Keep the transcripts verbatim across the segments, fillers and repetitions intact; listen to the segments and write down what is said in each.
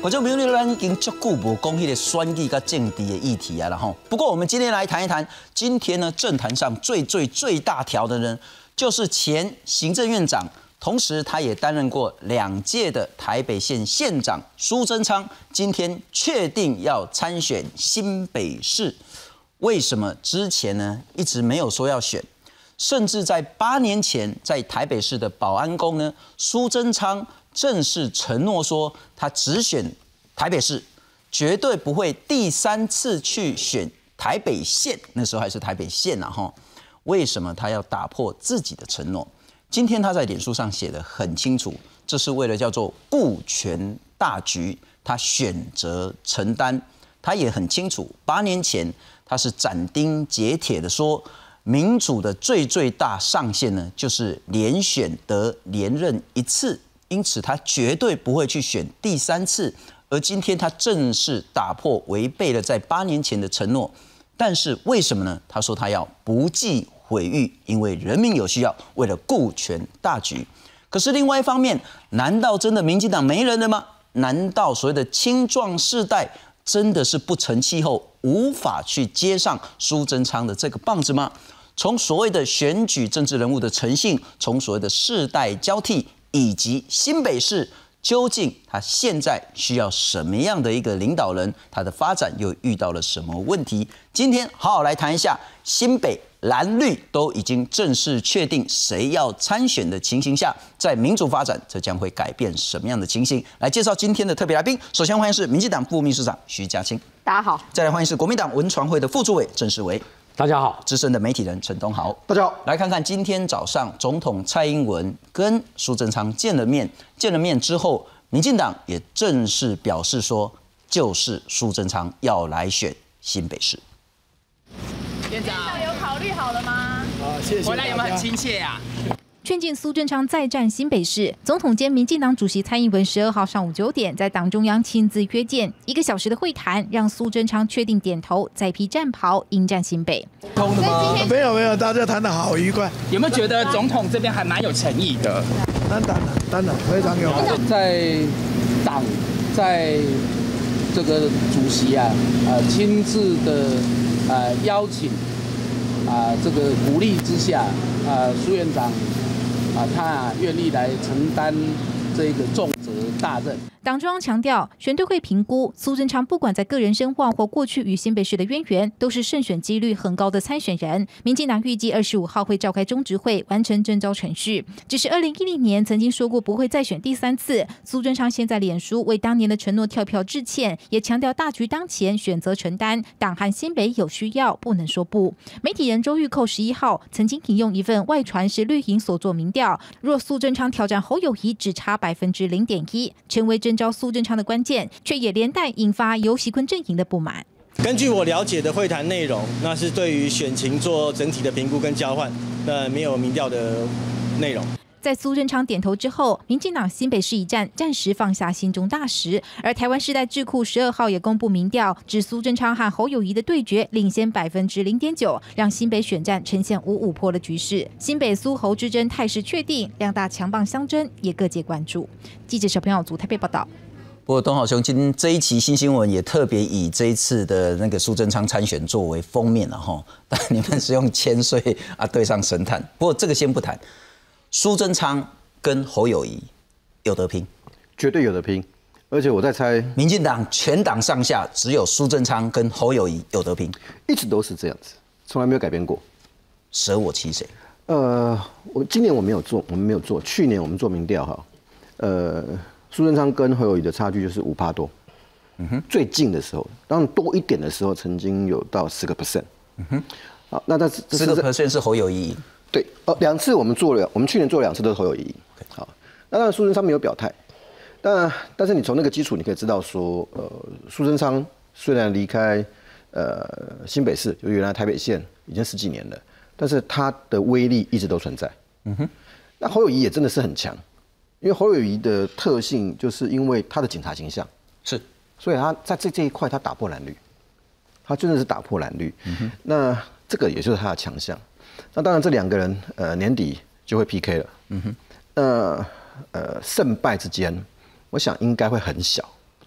观众朋友，咱已经足久无讲迄个选举甲政治的议题啊了吼。不过我们今天来谈一谈，今天呢政坛上最最最大条的人，就是前行政院长，同时他也担任过两届的台北县县长苏贞昌，今天确定要参选新北市。为什么之前呢一直没有说要选？甚至在八年前，在台北市的保安宫呢，苏贞昌正式承诺说，他只选台北市，绝对不会第三次去选台北县。那时候还是台北县啊，哈。为什么他要打破自己的承诺？今天他在脸书上写得很清楚，这是为了叫做顾全大局，他选择承担。他也很清楚，八年前他是斩钉截铁的说，民主的最最大上限呢，就是连选得连任一次，因此他绝对不会去选第三次。而今天他正式打破违背了在八年前的承诺，但是为什么呢？他说他要不计毁誉，因为人民有需要，为了顾全大局。可是另外一方面，难道真的民进党没人了吗？难道所谓的青壮世代真的是不成气候，无法去接上苏贞昌的这个棒子吗？从所谓的选举政治人物的诚信，从所谓的世代交替，以及新北市究竟他现在需要什么样的一个领导人，他的发展又遇到了什么问题？今天好好来谈一下新北蓝绿都已经正式确定谁要参选的情形下，在民主发展这将会改变什么样的情形？来介绍今天的特别来宾，首先欢迎是民进党副秘书长徐嘉清， 大家好； 再来欢迎是国民党文传会的副主委郑世维， 大家好； 资深的媒体人陈东豪， 大家好。 来看看今天早上总统蔡英文跟苏贞昌见了面，见了面之后，民进党也正式表示说，就是苏贞昌要来选新北市。 院长有考虑好了吗？ 啊，谢谢。 回来有没有很亲切呀、啊？ 劝进苏贞昌再战新北市，总统兼民进党主席蔡英文十二号上午九点在党中央亲自约见，一个小时的会谈让苏贞昌确定点头，再披战袍迎战新北。 通的吗？ 没有没有，大家谈得好愉快。 有没有觉得总统这边还蛮有诚意的？ 当然了，当然非常有。 在党在这个主席啊，呃，亲自的呃邀请啊、呃，这个鼓励之下，啊、呃，苏院长啊，他啊愿意来承担这个重责大任。 党中央强调，选对会评估苏贞昌不管在个人声望或过去与新北市的渊源，都是胜选几率很高的参选人。民进党预计二十五号会召开中执会，完成征召程序。只是二零一零年曾经说过不会再选第三次，苏贞昌现在脸书为当年的承诺跳票致歉，也强调大局当前，选择承担，党和新北有需要，不能说不。媒体人周玉蔻十一号曾经引用一份外传是绿营所做民调，若苏贞昌挑战侯友宜，只差百分之零点一，成为征召苏贞昌的关键，却也连带引发游锡堃阵营的不满。 根据我了解的会谈内容，那是对于选情做整体的评估跟交换，那没有民调的内容。 在苏贞昌点头之后，民进党新北市一战暂时放下心中大石，而台湾世代智库十二号也公布民调，指苏贞昌和侯友宜的对决领先百分之零点九，让新北选战呈现五五波的局势。新北苏侯之争态势确定，两大强棒相争，也各界关注。记者小朋友组台北报道。 不过东豪兄，今天这一期新新闻也特别以这一次的那个苏贞昌参选作为封面了哈，但你们是用千岁啊对上神探。不过这个先不谈，苏贞昌跟侯友宜有得拼， 绝对有得拼。而且我在猜， 民进党全党上下只有苏贞昌跟侯友宜有得拼， 一直都是这样子，从来没有改变过。 舍我其谁？ 呃，我今年我没有做，我们没有做，去年我们做民调哈，呃。苏贞昌跟侯友宜的差距就是五趴多，嗯哼，最近的时候，当然多一点的时候，曾经有到十个 percent， 嗯哼，好，那但是十个 percent 是侯友宜， 对，哦，两次我们做了，我们去年做了两次都是侯友宜，好，那当然苏贞昌没有表态，当然，但是你从那个基础你可以知道说，呃，苏贞昌虽然离开呃新北市，就原来台北县已经十几年了，但是他的威力一直都存在，嗯哼，那侯友宜也真的是很强。因为侯友宜的特性，就是因为他的警察形象是， 所以他在这这一块他打破蓝绿，他真的是打破蓝绿。嗯、那这个也就是他的强项。那当然这两个人呃年底就会 P K 了。嗯哼，那呃胜败之间，我想应该会很小，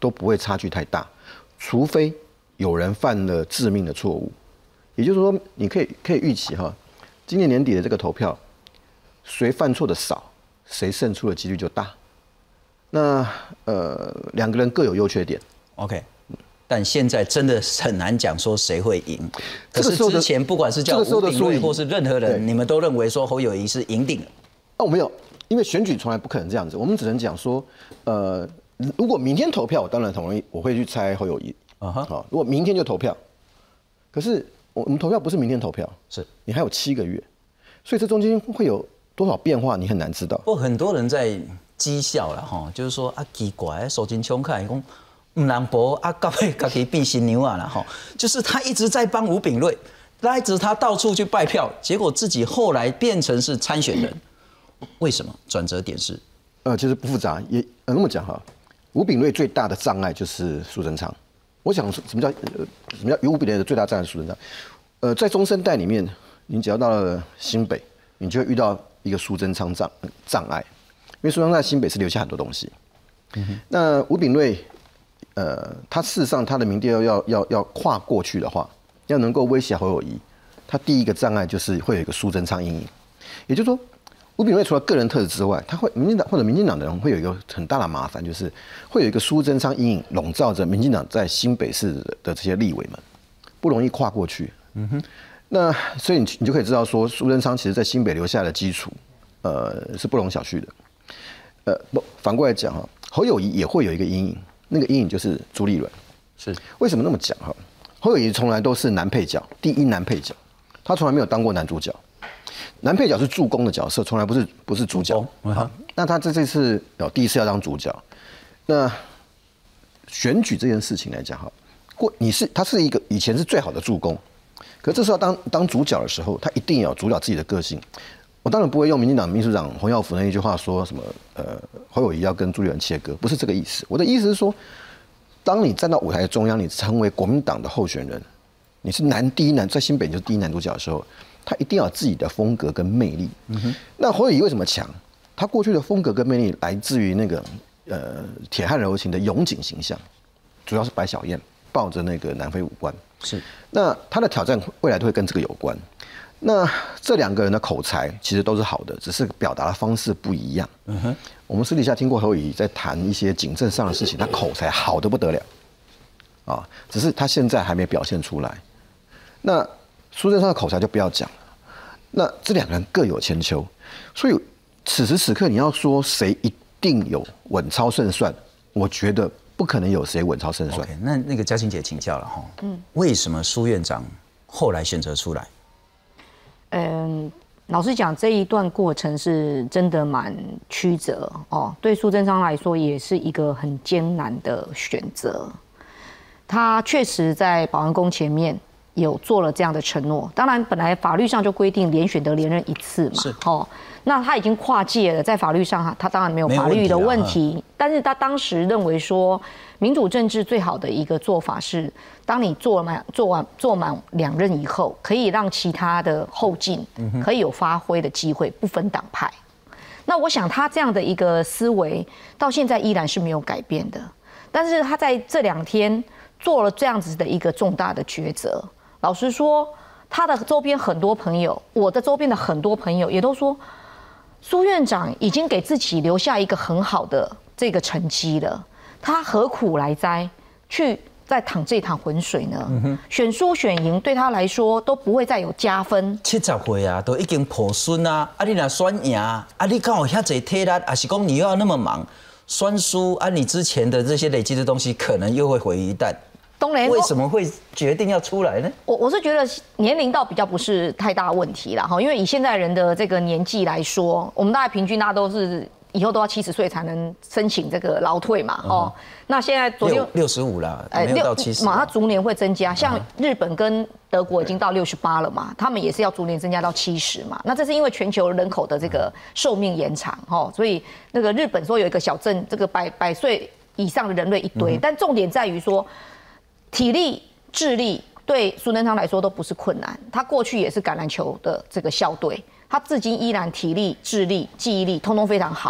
都不会差距太大，除非有人犯了致命的错误。也就是说，你可以可以预期哈，今年年底的这个投票，谁犯错的少，谁胜出的几率就大。那呃，两个人各有优缺点。 OK。但现在真的很难讲说谁会赢。可是这个时候的之前不管是叫吴秉叡或是任何人，你们都认为说侯友宜是赢定了。 哦，没有，因为选举从来不可能这样子，我们只能讲说，呃，如果明天投票，我当然同意，我会去猜侯友宜。啊哈，好，如果明天就投票，可是我们投票不是明天投票， 是你还有七个月，所以这中间会有多少变化，你很难知道。 不过很多人在讥笑了哈，就是说啊奇怪，手真冲看讲。唔能博啊，到尾自己变新娘啊啦吼，就是他一直在帮吴秉叡，拉着他到处去拜票，结果自己后来变成是参选人，为什么？转折点是， 呃，其实不复杂，也呃那么讲哈，吴秉叡最大的障碍就是苏贞昌。我想什么叫呃什么叫吴秉叡的最大障碍是苏贞昌？呃，在中生代里面，你只要到了新北，你就会遇到一个苏贞昌障障碍，因为苏贞昌在新北是留下很多东西。嗯、那吴秉叡。呃，他事实上他的民调要要要跨过去的话，要能够威胁侯友宜，他第一个障碍就是会有一个苏贞昌阴影。也就是说，吴秉叡除了个人特质之外，他会民进党或者民进党的人会有一个很大的麻烦，就是会有一个苏贞昌阴影笼罩着民进党在新北市的这些立委们，不容易跨过去。嗯哼，那所以你你就可以知道说，苏贞昌其实在新北留下的基础，呃，是不容小觑的。呃，不，反过来讲哈，侯友宜也会有一个阴影。那个阴影就是朱立伦， 是为什么那么讲哈？侯友宜从来都是男配角，第一男配角，他从来没有当过男主角。男配角是助攻的角色，从来不是不是主角。好，那他这这次有第一次要当主角。那选举这件事情来讲哈，过你是他是一个以前是最好的助攻，可这时候当当主角的时候，他一定要有主角自己的个性。我当然不会用民进党秘书长洪耀福那一句话说什么，呃，侯友宜要跟朱立伦切割，不是这个意思。我的意思是说，当你站到舞台中央，你成为国民党的候选人，你是男第一男，在新北就是第一男主角的时候，他一定要有自己的风格跟魅力。嗯、那侯友宜为什么强？他过去的风格跟魅力来自于那个呃铁汉柔情的勇警形象，主要是白小燕抱着那个南非武官。 是， 那他的挑战未来都会跟这个有关。那这两个人的口才其实都是好的，只是表达的方式不一样。嗯哼，我们私底下听过侯友宜在谈一些警政上的事情，他口才好得不得了，啊，只是他现在还没表现出来。那苏贞昌的口才就不要讲了。那这两个人各有千秋，所以此时此刻你要说谁一定有稳操胜算，我觉得不可能有谁稳操胜算。 Okay, 那那个嘉欣姐请教了哈，嗯，为什么苏院长后来选择出来？ 嗯，老实讲，这一段过程是真的蛮曲折哦。对苏贞昌来说，也是一个很艰难的选择。他确实在保安宫前面有做了这样的承诺。当然，本来法律上就规定连选得连任一次嘛， 是哦。那他已经跨界了，在法律上他当然没有法律的问题，但是他当时认为说，民主政治最好的一个做法是，当你做满做完做满两任以后，可以让其他的后进可以有发挥的机会，不分党派。那我想他这样的一个思维到现在依然是没有改变的，但是他在这两天做了这样子的一个重大的抉择。老实说，他的周边很多朋友，我的周边的很多朋友也都说，苏院长已经给自己留下一个很好的这个成绩了，他何苦来哉去再淌这趟浑水呢？嗯、选输选赢对他来说都不会再有加分。 七十岁啊，都已经抱孙啊，啊你若选赢，啊你刚好遐侪体力，还是讲你又要那么忙，选输啊你之前的这些累积的东西可能又会毁于一旦。为什么会决定要出来呢？ 我我是觉得年龄倒比较不是太大问题啦，哈，因为以现在人的这个年纪来说，我们大概平均大家都是以后都要七十岁才能申请这个劳退嘛，哦、嗯，那现在昨天六十五啦，没有到七十， 嘛，它逐年会增加，像日本跟德国已经到六十八了嘛，他们也是要逐年增加到七十嘛，那这是因为全球人口的这个寿命延长，哈，所以那个日本说有一个小镇，这个百百岁以上的人类一堆，嗯、但重点在于说。体力、智力对苏贞昌来说都不是困难。他过去也是橄榄球的这个校队，他至今依然体力、智力、记忆力通通非常好。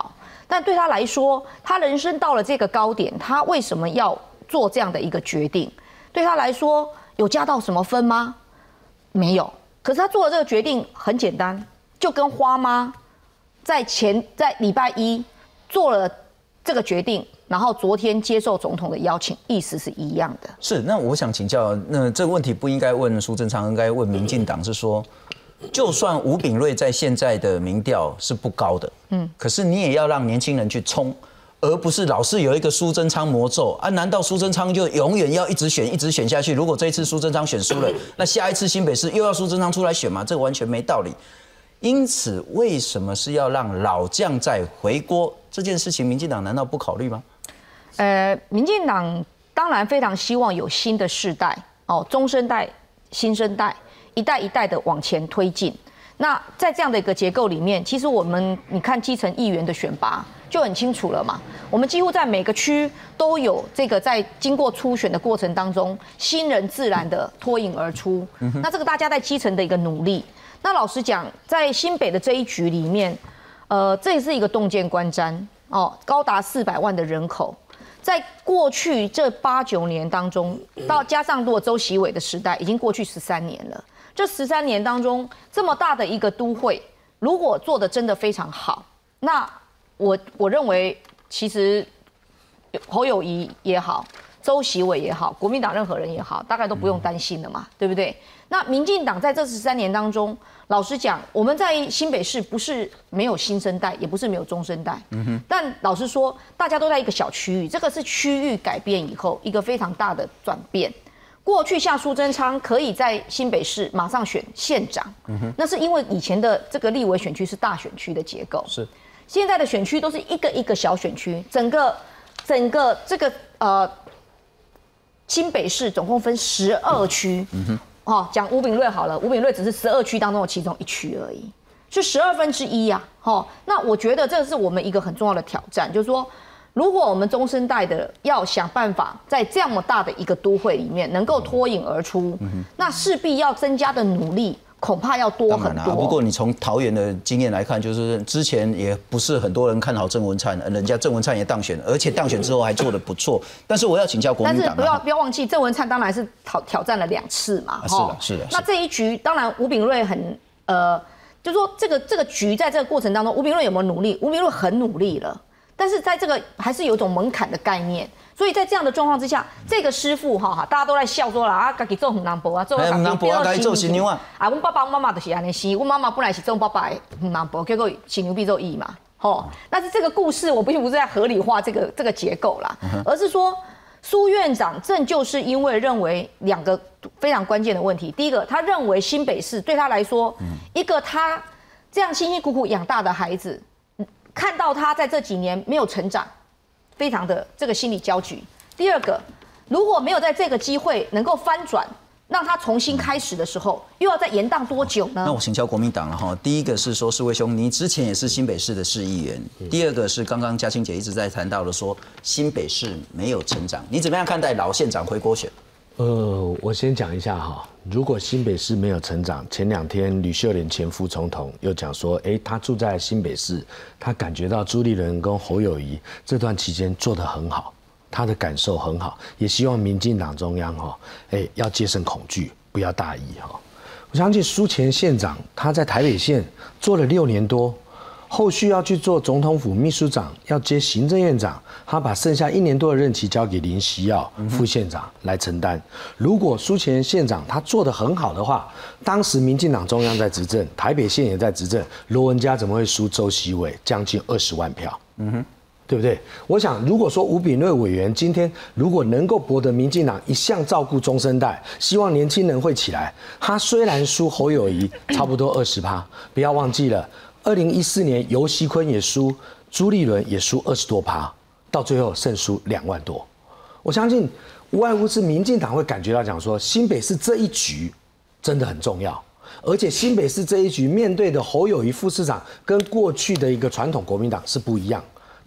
但对他来说，他人生到了这个高点，他为什么要做这样的一个决定？对他来说，有加到什么分吗？没有。可是他做的这个决定很简单，就跟花妈在前在礼拜一做了这个决定，然后昨天接受总统的邀请，意思是一样的。 是，那我想请教，那这个问题不应该问苏贞昌，应该问民进党，是说，就算吴秉叡在现在的民调是不高的，嗯，可是你也要让年轻人去冲，而不是老是有一个苏贞昌魔咒啊？难道苏贞昌就永远要一直选，一直选下去？如果这一次苏贞昌选输了，那下一次新北市又要苏贞昌出来选吗？这个完全没道理。因此，为什么是要让老将再回锅这件事情，民进党难道不考虑吗？ 呃，民进党当然非常希望有新的世代哦，中生代、新生代，一代一代的往前推进。那在这样的一个结构里面，其实我们你看基层议员的选拔就很清楚了嘛。我们几乎在每个区都有这个在经过初选的过程当中，新人自然的脱颖而出。那这个大家在基层的一个努力。那老实讲，在新北的这一局里面，呃，这也是一个洞见观瞻哦，高达四百万的人口，在过去这八九年当中，到加上如果周习伟的时代，已经过去十三年了。这十三年当中，这么大的一个都会，如果做的真的非常好，那我我认为，其实侯友宜也好，周习伟也好，国民党任何人也好，大概都不用担心了嘛，对不对？那民进党在这十三年当中，老实讲，我们在新北市不是没有新生代，也不是没有中生代，嗯哼。但老实说，大家都在一个小区域，这个是区域改变以后一个非常大的转变。过去像苏贞昌可以在新北市马上选县长，嗯、那是因为以前的这个立委选区是大选区的结构，是现在的选区都是一个一个小选区，整个整个这个呃新北市总共分十二区，嗯哼，哦，讲吴秉叡好了，吴秉叡只是十二区当中的其中一区而已，是十二分之一呀，哦，那我觉得这是我们一个很重要的挑战，就是说。如果我们中生代的要想办法在这么大的一个都会里面能够脱颖而出，嗯、那势必要增加的努力恐怕要多很多。 不过你从桃园的经验来看，就是之前也不是很多人看好郑文灿，人家郑文灿也当选，而且当选之后还做得不错。但是我要请教国民党， 但是不要不要忘记，郑文灿当然是挑挑战了两次嘛， 啊、是的，是的。 那这一局当然吴秉叡很呃，就是说这个这个局在这个过程当中，吴秉叡有没有努力？吴秉叡很努力了。但是在这个还是有一种门槛的概念，所以在这样的状况之下，这个师傅哈哈，大家都在笑说啦啊，自己做很难博啊，做很难博啊，该做新牛啊。啊，我爸爸我妈妈就是安尼生，我妈妈本来是做爸爸的很难博，结果新牛必做义嘛，吼。但是这个故事我并不是在合理化这个这个结构啦，而是说苏院长正就是因为认为两个非常关键的问题，第一个，他认为新北市对他来说，一个他这样辛辛苦苦养大的孩子。看到他在这几年没有成长，非常的这个心理焦急。第二个，如果没有在这个机会能够翻转，让他重新开始的时候，又要再延宕多久呢？ 那我请教国民党了哈。第一个是说，世卫兄，你之前也是新北市的市议员。第二个是刚刚嘉欣姐一直在谈到的说，新北市没有成长，你怎么样看待老县长回国选？ 呃，我先讲一下哈，如果新北市没有成长，前两天吕秀莲前副总统又讲说，哎，他住在新北市，他感觉到朱立伦跟侯友宜这段期间做得很好，他的感受很好，也希望民进党中央哈，哎，要戒慎恐惧，不要大意哈。我相信苏前县长他在台北县做了六年多。后续要去做总统府秘书长，要接行政院长，他把剩下一年多的任期交给林锡耀副县长来承担。如果苏前县长他做得很好的话，当时民进党中央在执政，台北县也在执政，罗文嘉怎么会输周习伟将近二十万票？嗯哼，对不对？我想，如果说吴秉叡委员今天如果能够博得民进党一向照顾中生代，希望年轻人会起来，他虽然输侯友宜差不多二十趴，不要忘记了。二零一四年，游锡堃也输，朱立伦也输二十多趴，到最后胜输两万多。我相信无外乎是民进党会感觉到讲说，新北市这一局真的很重要，而且新北市这一局面对的侯友宜副市长跟过去的一个传统国民党是不一样。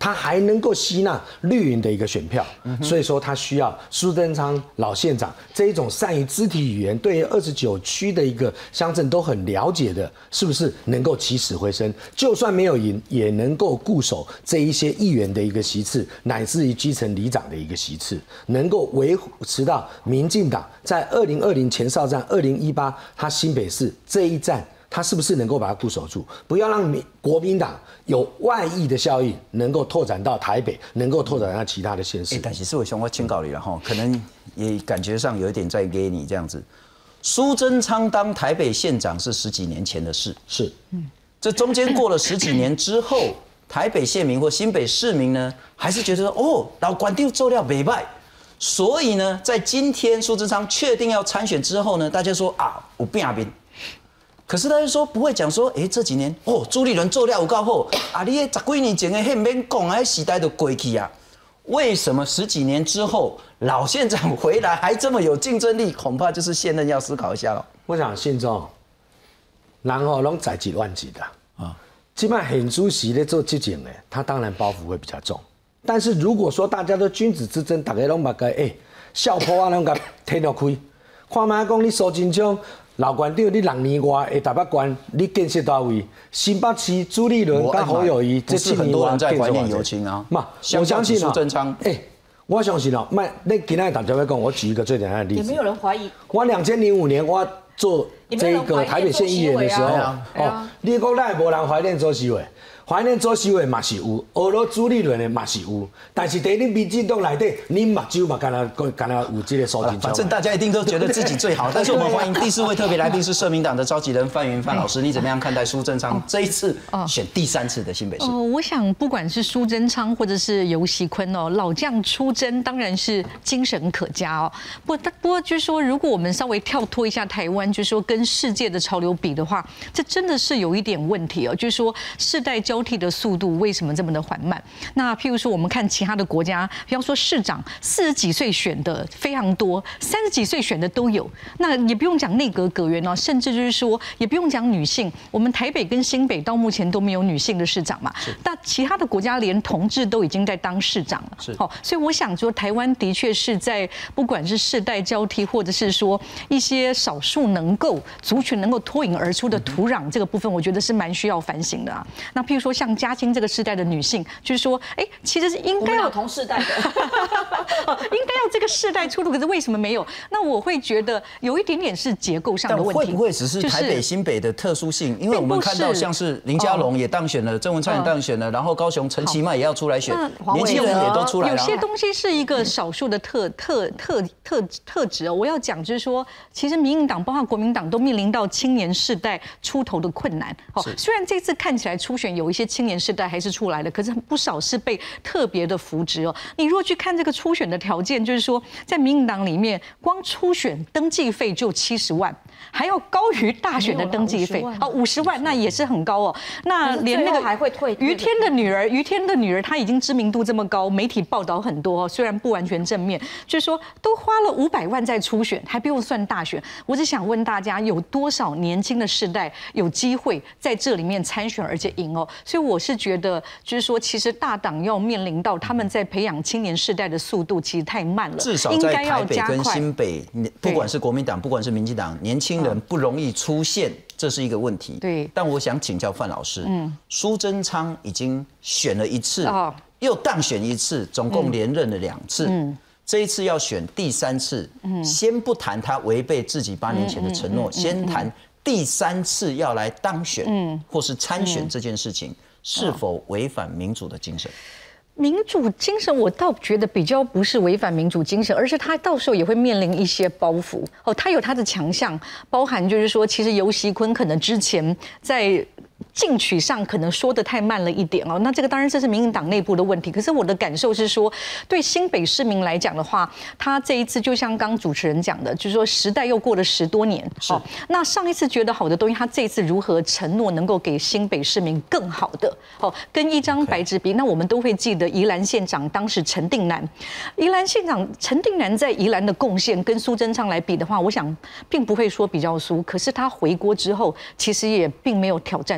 他还能够吸纳绿营的一个选票，所以说他需要苏贞昌老县长这一种善于肢体语言，对于二十九区的一个乡镇都很了解的，是不是能够起死回生？就算没有赢，也能够固守这一些议员的一个席次，乃至于基层里长的一个席次，能够维持到民进党在二零二零前哨战二零一八他新北市这一战。他是不是能够把它固守住？不要让国民党有外溢的效应，能够拓展到台北，能够拓展到其他的县市。 欸、但是是我想我请教你了哈，可能也感觉上有一点在给你这样子。苏贞昌当台北县长是十几年前的事， 是， 嗯，这中间过了十几年之后，台北县民或新北市民呢，还是觉得说哦，老官丢做料没败，所以呢，在今天苏贞昌确定要参选之后呢，大家说啊，有变兵。可是他就说不会讲说，哎、欸，这几年哦，朱立伦做料有够好啊，你十几年前的迄免讲啊，时代都过去啊。为什么十几年之后老县长回来还这么有竞争力？恐怕就是现任要思考一下了。 我想信中，然后拢在几万级的啊，基本上很主席在做这件呢，他当然包袱会比较重。但是如果说大家都君子之争，大家拢把个哎，笑破啊，拢个天了开，看卖讲你苏贞昌。老县长，你六年外的台北县，你建设到位？新北市朱立伦跟侯友宜， 这是很多人在怀念游青啊。 嘛，我相信苏贞昌， 哎，我相信哦，卖你今天大家会讲，我举一个最简单的例子。 也没有人怀疑。 我两千零五年我做这个台北县议员的时候，哦，你讲咱无人怀念周锡伟。怀念周锡伟嘛是有，俄罗朱立伦的嘛是有，但是在你民进党内底，你目睭嘛干那干那有这个苏贞昌。 反正大家一定都觉得自己最好，但是我们欢迎第四位特别来宾是社民党的召集人范云范老师，你怎么样看待苏贞昌这一次选第三次的新北市？ 哦，我想不管是苏贞昌或者是游锡堃哦，老将出征当然是精神可嘉哦。不不过就是说，如果我们稍微跳脱一下台湾，就是说跟世界的潮流比的话，这真的是有一点问题哦。就是说世代交替的速度为什么这么的缓慢？那譬如说，我们看其他的国家，比方说市长四十几岁选的非常多，三十几岁选的都有。那也不用讲内阁阁员哦，甚至就是说，也不用讲女性。我们台北跟新北到目前都没有女性的市长嘛。那其他的国家连同志都已经在当市长了。是。好，所以我想说，台湾的确是在不管是世代交替，或者是说一些少数能够族群能够脱颖而出的土壤这个部分，我觉得是蛮需要反省的啊。那譬如说像嘉欣这个世代的女性，就是说，哎，其实是应该要同世代的， 应该要这个世代出路，可是为什么没有？那我会觉得有一点点是结构上的问题。 会不会只是台北、新北的特殊性？因为我们看到像是林佳龙也当选了，郑文灿也当选了，然后高雄陈其迈也要出来选，年轻人也都出来了。 有些东西是一个少数的特特特特特质哦。我要讲就是说，其实民进党包括国民党都面临到青年世代出头的困难。哦，虽然这次看起来初选有一些青年世代还是出来了，可是不少是被特别的扶植哦。你如果去看这个初选的条件，就是说在民进党里面，光初选登记费就七十万，还要高于大选的登记费哦，五十万那也是很高哦。那连那个还会退于天的女儿，于天的女儿，她已经知名度这么高，媒体报道很多哦，虽然不完全正面，就是说都花了五百万在初选，还不用算大选。我只想问大家，有多少年轻的世代有机会在这里面参选而且赢哦？所以我是觉得，就是说，其实大党要面临到他们在培养青年世代的速度其实太慢了， 至少在台北跟新北，不管是国民党，不管是民进党，年轻人不容易出现，这是一个问题。 对。 但我想请教范老师，嗯，苏贞昌已经选了一次，又当选一次，总共连任了两次。嗯。这一次要选第三次，嗯，先不谈他违背自己八年前的承诺，先谈第三次要来当选，嗯，或是参选这件事情是否违反民主的精神？ 民主精神，我倒觉得比较不是违反民主精神，而是他到时候也会面临一些包袱哦。他有他的强项，包含就是说，其实游锡堃可能之前在进取上可能说得太慢了一点哦，那这个当然这是民进党内部的问题。可是我的感受是说，对新北市民来讲的话，他这一次就像刚主持人讲的，就是说时代又过了十多年哦。那上一次觉得好的东西，他这一次如何承诺能够给新北市民更好的哦，跟一张白纸比，那我们都会记得宜兰县长当时陈定南，宜兰县长陈定南在宜兰的贡献跟苏贞昌来比的话，我想并不会说比较输，可是他回国之后，其实也并没有挑战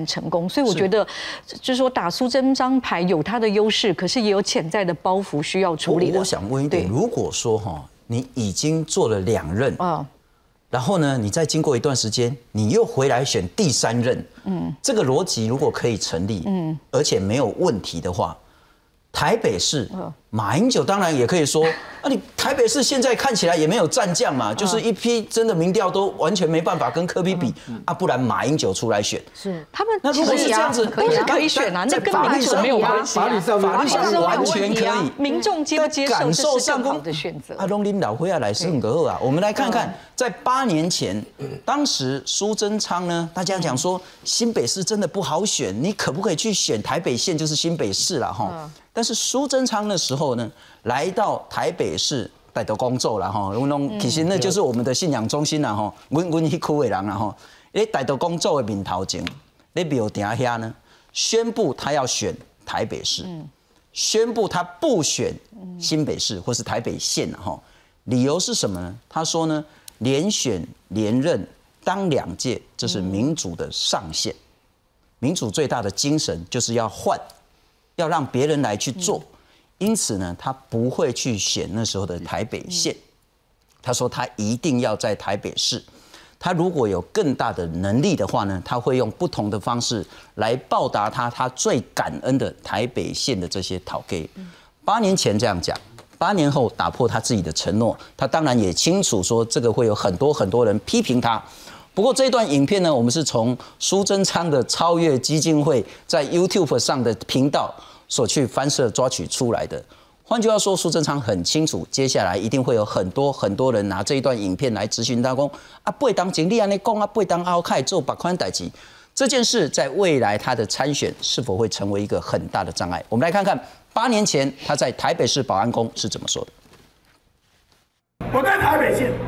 成功。所以我觉得，就是说打苏贞昌牌有它的优势，可是也有潜在的包袱需要处理的。 我, 我想问一点，如果说哈，你已经做了两任，哦，然后呢，你再经过一段时间，你又回来选第三任，嗯，这个逻辑如果可以成立，嗯，而且没有问题的话，台北市马英九当然也可以说，啊，你台北市现在看起来也没有战将嘛，就是一批真的民调都完全没办法跟柯 P 比啊，不然马英九出来选， 是他们那如果是这样子， 都是可以选啊，那跟马英九没有关系， 法律上法律上完全可以， 民众接不接受这是更好的选择。 啊，龙林老会啊来是很个好啊，我们来看看，在八年前，当时苏贞昌呢，大家讲说新北市真的不好选，你可不可以去选台北县就是新北市了哈？但是苏贞昌那时候呢，来到台北市带头工作了哈，其实那就是我们的信仰中心啦哈，阮阮迄区的人啦哈，诶，带头工作的面头前，咧庙埕遐呢，宣布他要选台北市，宣布他不选新北市或是台北县哈，理由是什么呢？他说呢，连选连任当两届，这是民主的上限，民主最大的精神就是要换。要让别人来去做，因此呢，他不会去选那时候的台北县。他说他一定要在台北市。他如果有更大的能力的话呢，他会用不同的方式来报答他他最感恩的台北县的这些讨给。八年前这样讲，八年后打破他自己的承诺，他当然也清楚说这个会有很多很多人批评他。不过这段影片呢，我们是从苏贞昌的超越基金会在 YouTube 上的频道所去翻摄抓取出来的。换句话说，苏贞昌很清楚，接下来一定会有很多很多人拿这一段影片来质询他，说啊，不会当经理安尼讲啊，不会当后开做把款代志。这件事在未来他的参选是否会成为一个很大的障碍？我们来看看八年前他在台北市保安宫是怎么说的。 我在台北县。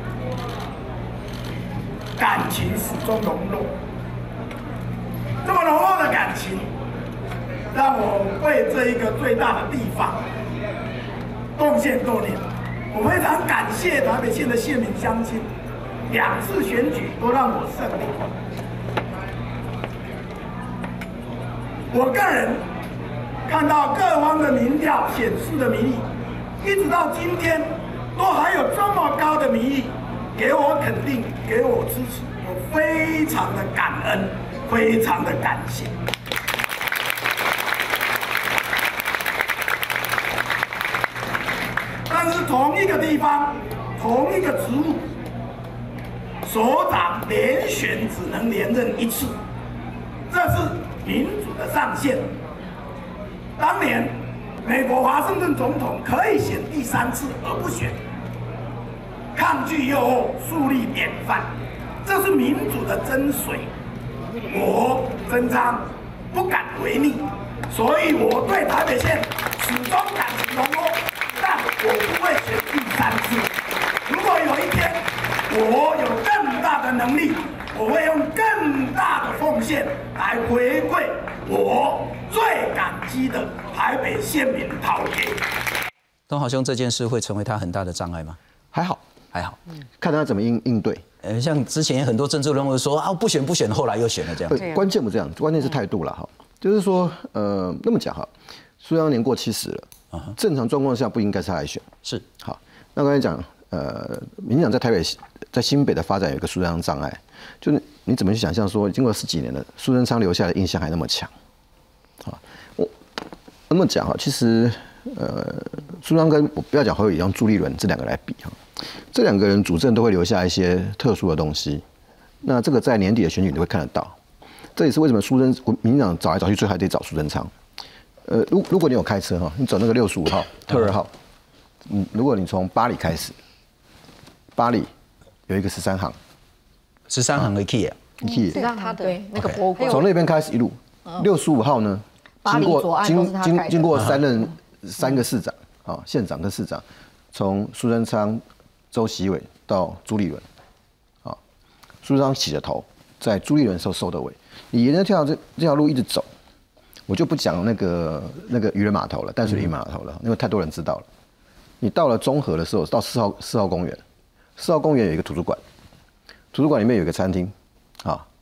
感情始终浓厚，这么浓厚的感情，让我为这一个最大的地方贡献多年。我非常感谢台北县的县民乡亲，两次选举都让我胜利。我个人看到各方的民调显示的民意，一直到今天都还有这么高的民意。给我肯定，给我支持，我非常的感恩，非常的感谢。但是同一个地方，同一个职务，所长连选只能连任一次，这是民主的上限。当年美国华盛顿总统可以选第三次而不选。抗拒诱惑，树立典范，这是民主的真髓。我贞昌不敢违逆，所以我对台北县始终感情浓厚，但我不会选第三次。如果有一天我有更大的能力，我会用更大的奉献来回馈我最感激的台北县民讨给。 东豪兄，这件事会成为他很大的障碍吗？ 还好。 还好， 看他怎么应应对。 呃，像之前很多政治人物说啊，不选不选，后来又选了这样。 对，关键不这样，关键是态度了哈。就是说，呃，那么讲哈，苏央年过七十了，正常状况下不应该是他来选。 是， 好。那刚才讲，呃，民进党在台北、在新北的发展有一个苏贞昌障碍，就是你怎么去想象说，经过十几年了，苏贞昌留下的印象还那么强？好，我那么讲哈，其实呃，苏贞昌跟我不要讲侯友宜，用朱立伦这两个来比哈。这两个人主政都会留下一些特殊的东西，那这个在年底的选举你会看得到。这也是为什么苏贞民进党找来找去，最后还得找苏贞昌。呃，如如果你有开车哈，你走那个六十五号、特二号，嗯，如果你从八里开始，八里有一个十三行， 十三行的 key 啊 ，key， 是他的那个博物馆。 从那边开始一路，六十五号呢，经过经经经过三任三个市长啊，县长跟市长。从苏贞昌、周习伟到朱立伦，啊，苏贞昌起了头，在朱立伦时候收的尾。你沿着这条这这条路一直走，我就不讲那个那个渔人码头了，淡水渔人码头了，因为太多人知道了。你到了中和的时候，到四号四号公园，四号公园有一个图书馆，图书馆里面有一个餐厅，啊，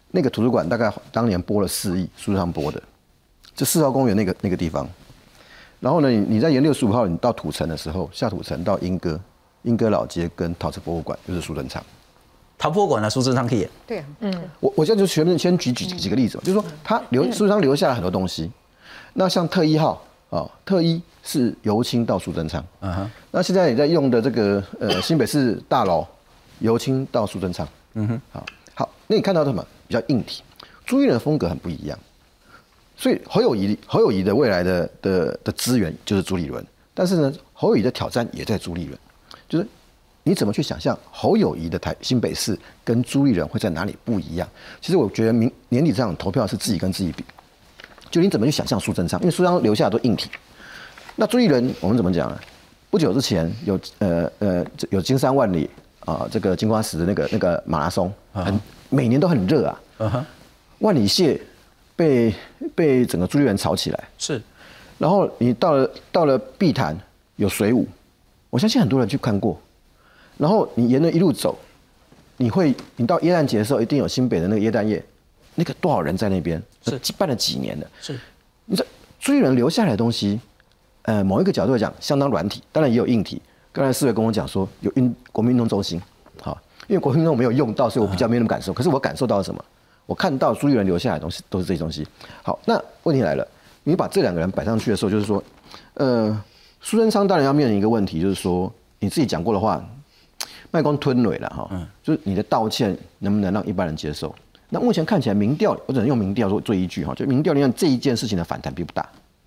那个图书馆大概当年拨了四亿，苏贞昌拨的，就四号公园那个那个地方。然后呢，你你在沿六十五号，你到土城的时候，下土城到莺歌、莺歌老街跟陶瓷博物馆，就是苏贞昌。 陶博物馆啊，苏贞昌可以。 对啊，嗯， 我我现在就全面先举几几个例子，就是说他留苏贞昌留下了很多东西。那像特一号啊、哦，特一是由清到苏贞昌。嗯哼。那现在你在用的这个呃新北市大楼，由清到苏贞昌。嗯哼。好，好，那你看到什么比较硬体？朱立伦的风格很不一样。所以侯友宜侯友宜的未来的的的资源就是朱立伦，但是呢，侯友宜的挑战也在朱立伦，就是你怎么去想象侯友宜的台新北市跟朱立伦会在哪里不一样？其实我觉得明年底这场投票是自己跟自己比，就你怎么去想象苏贞昌，因为苏贞昌留下的都硬体，那朱立伦我们怎么讲呢？不久之前有呃呃有金山万里啊、呃，这个金瓜石的那个那个马拉松，很每年都很热啊， uh-huh. 万里蟹。被被整个朱立伦炒起来是， 然后你到了到了碧潭有水舞，我相信很多人去看过，然后你沿着一路走，你会你到耶诞节的时候一定有新北的那个耶诞夜，那个多少人在那边是办了几年了， 是， 你这朱立伦留下来的东西，呃，某一个角度来讲相当软体，当然也有硬体。刚才四位跟我讲说有运国民运动中心，好，因为国民运动没有用到，所以我比较没那么感受，可是我感受到了什么？我看到朱立伦留下来的东西都是这些东西。好，那问题来了，你把这两个人摆上去的时候，就是说，呃，苏贞昌当然要面临一个问题，就是说你自己讲过的话，卖光吞蕊了哈，嗯，就是你的道歉能不能让一般人接受？那目前看起来民调，我只能用民调做做依据哈，就民调里面这一件事情的反弹并不大。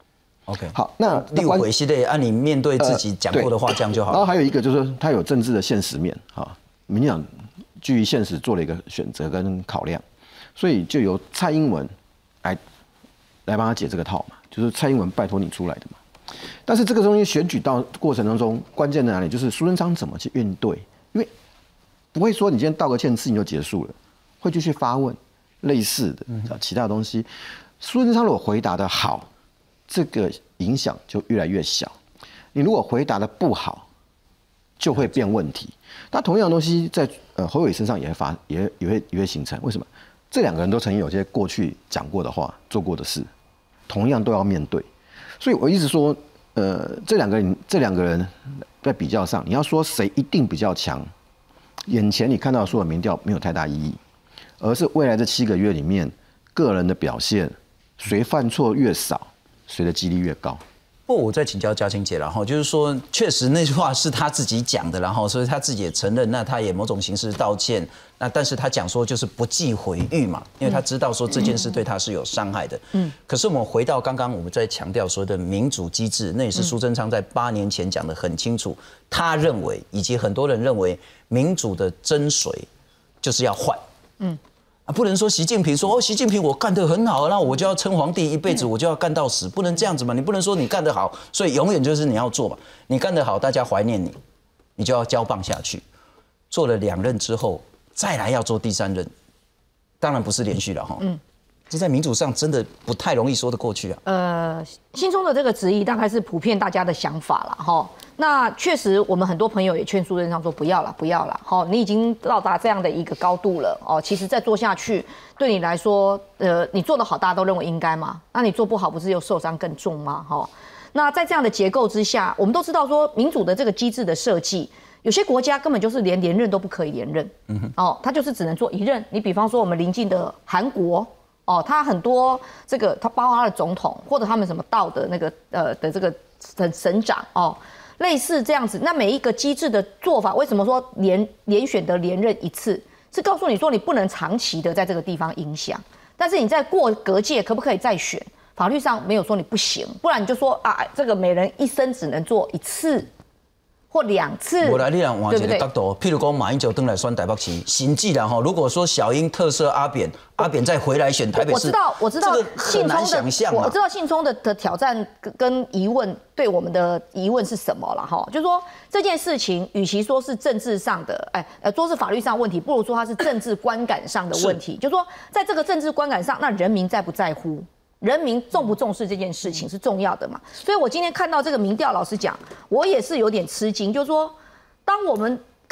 OK， 好，那六回系列按你面对自己讲过的话，这样就好。 然后还有一个就是说，它有政治的现实面哈，民进党基于现实做了一个选择跟考量。所以就由蔡英文来来帮他解这个套嘛，就是蔡英文拜托你出来的嘛。但是这个东西选举到过程当中，关键在哪里？就是苏贞昌怎么去应对，因为不会说你今天道个歉事情就结束了，会继续发问类似的其他东西。苏贞昌如果回答的好，这个影响就越来越小；你如果回答的不好，就会变问题。那同样的东西在呃侯友宜身上也会发，也也会也会形成。为什么？这两个人都曾经有些过去讲过的话、做过的事，同样都要面对。所以我一直说，呃，这两个人，这两个人在比较上，你要说谁一定比较强，眼前你看到所有民调没有太大意义，而是未来这七个月里面个人的表现，谁犯错越少，谁的几率越高。 不，我再请教嘉青姐了哈，就是说，确实那句话是他自己讲的，然后所以他自己也承认，那他也某种形式道歉，那但是他讲说就是不计毁誉嘛，因为他知道说这件事对他是有伤害的。嗯。可是我们回到刚刚我们在强调所谓的民主机制，那也是苏贞昌在八年前讲的很清楚，他认为以及很多人认为民主的真髓就是要换。嗯。啊，不能说习近平说哦，习近平我干得很好，那我就要称皇帝一辈子，我就要干到死，不能这样子嘛。你不能说你干得好，所以永远就是你要做嘛。你干得好，大家怀念你，你就要交棒下去。做了两任之后，再来要做第三任，当然不是连续了哈。嗯，这在民主上真的不太容易说得过去啊。 呃，心中的这个质疑大概是普遍大家的想法了哈。那确实，我们很多朋友也劝苏贞昌说不要了，不要了，好，你已经到达这样的一个高度了哦。其实再做下去，对你来说，呃，你做得好，大家都认为应该嘛。那你做不好，不是又受伤更重吗？哈。那在这样的结构之下，我们都知道说，民主的这个机制的设计，有些国家根本就是连连任都不可以连任，嗯哼，哦，他就是只能做一任。你比方说我们邻近的韩国。哦，他很多这个，他包括他的总统或者他们什么道的那个呃的这个省省长哦，类似这样子。那每一个机制的做法，为什么说连连选的连任一次，是告诉你说你不能长期的在这个地方影响，但是你在过隔届可不可以再选？法律上没有说你不行，不然你就说啊，这个每人一生只能做一次。或两次， 我来你讲换一个角度，譬如讲马英九登来选台北市，新纪啦哈。如果说小英特赦阿扁，阿扁再回来选台北市， 我知道，我知道， 很难想象我知道信聪的的挑战跟疑问，对我们的疑问是什么了哈？就是说这件事情，与其说是政治上的，哎呃，说是法律上问题，不如说它是政治观感上的问题。就是说，在这个政治观感上，那人民在不在乎？人民重不重视这件事情是重要的嘛？所以我今天看到这个民调，老实讲，我也是有点吃惊，就是说，当我们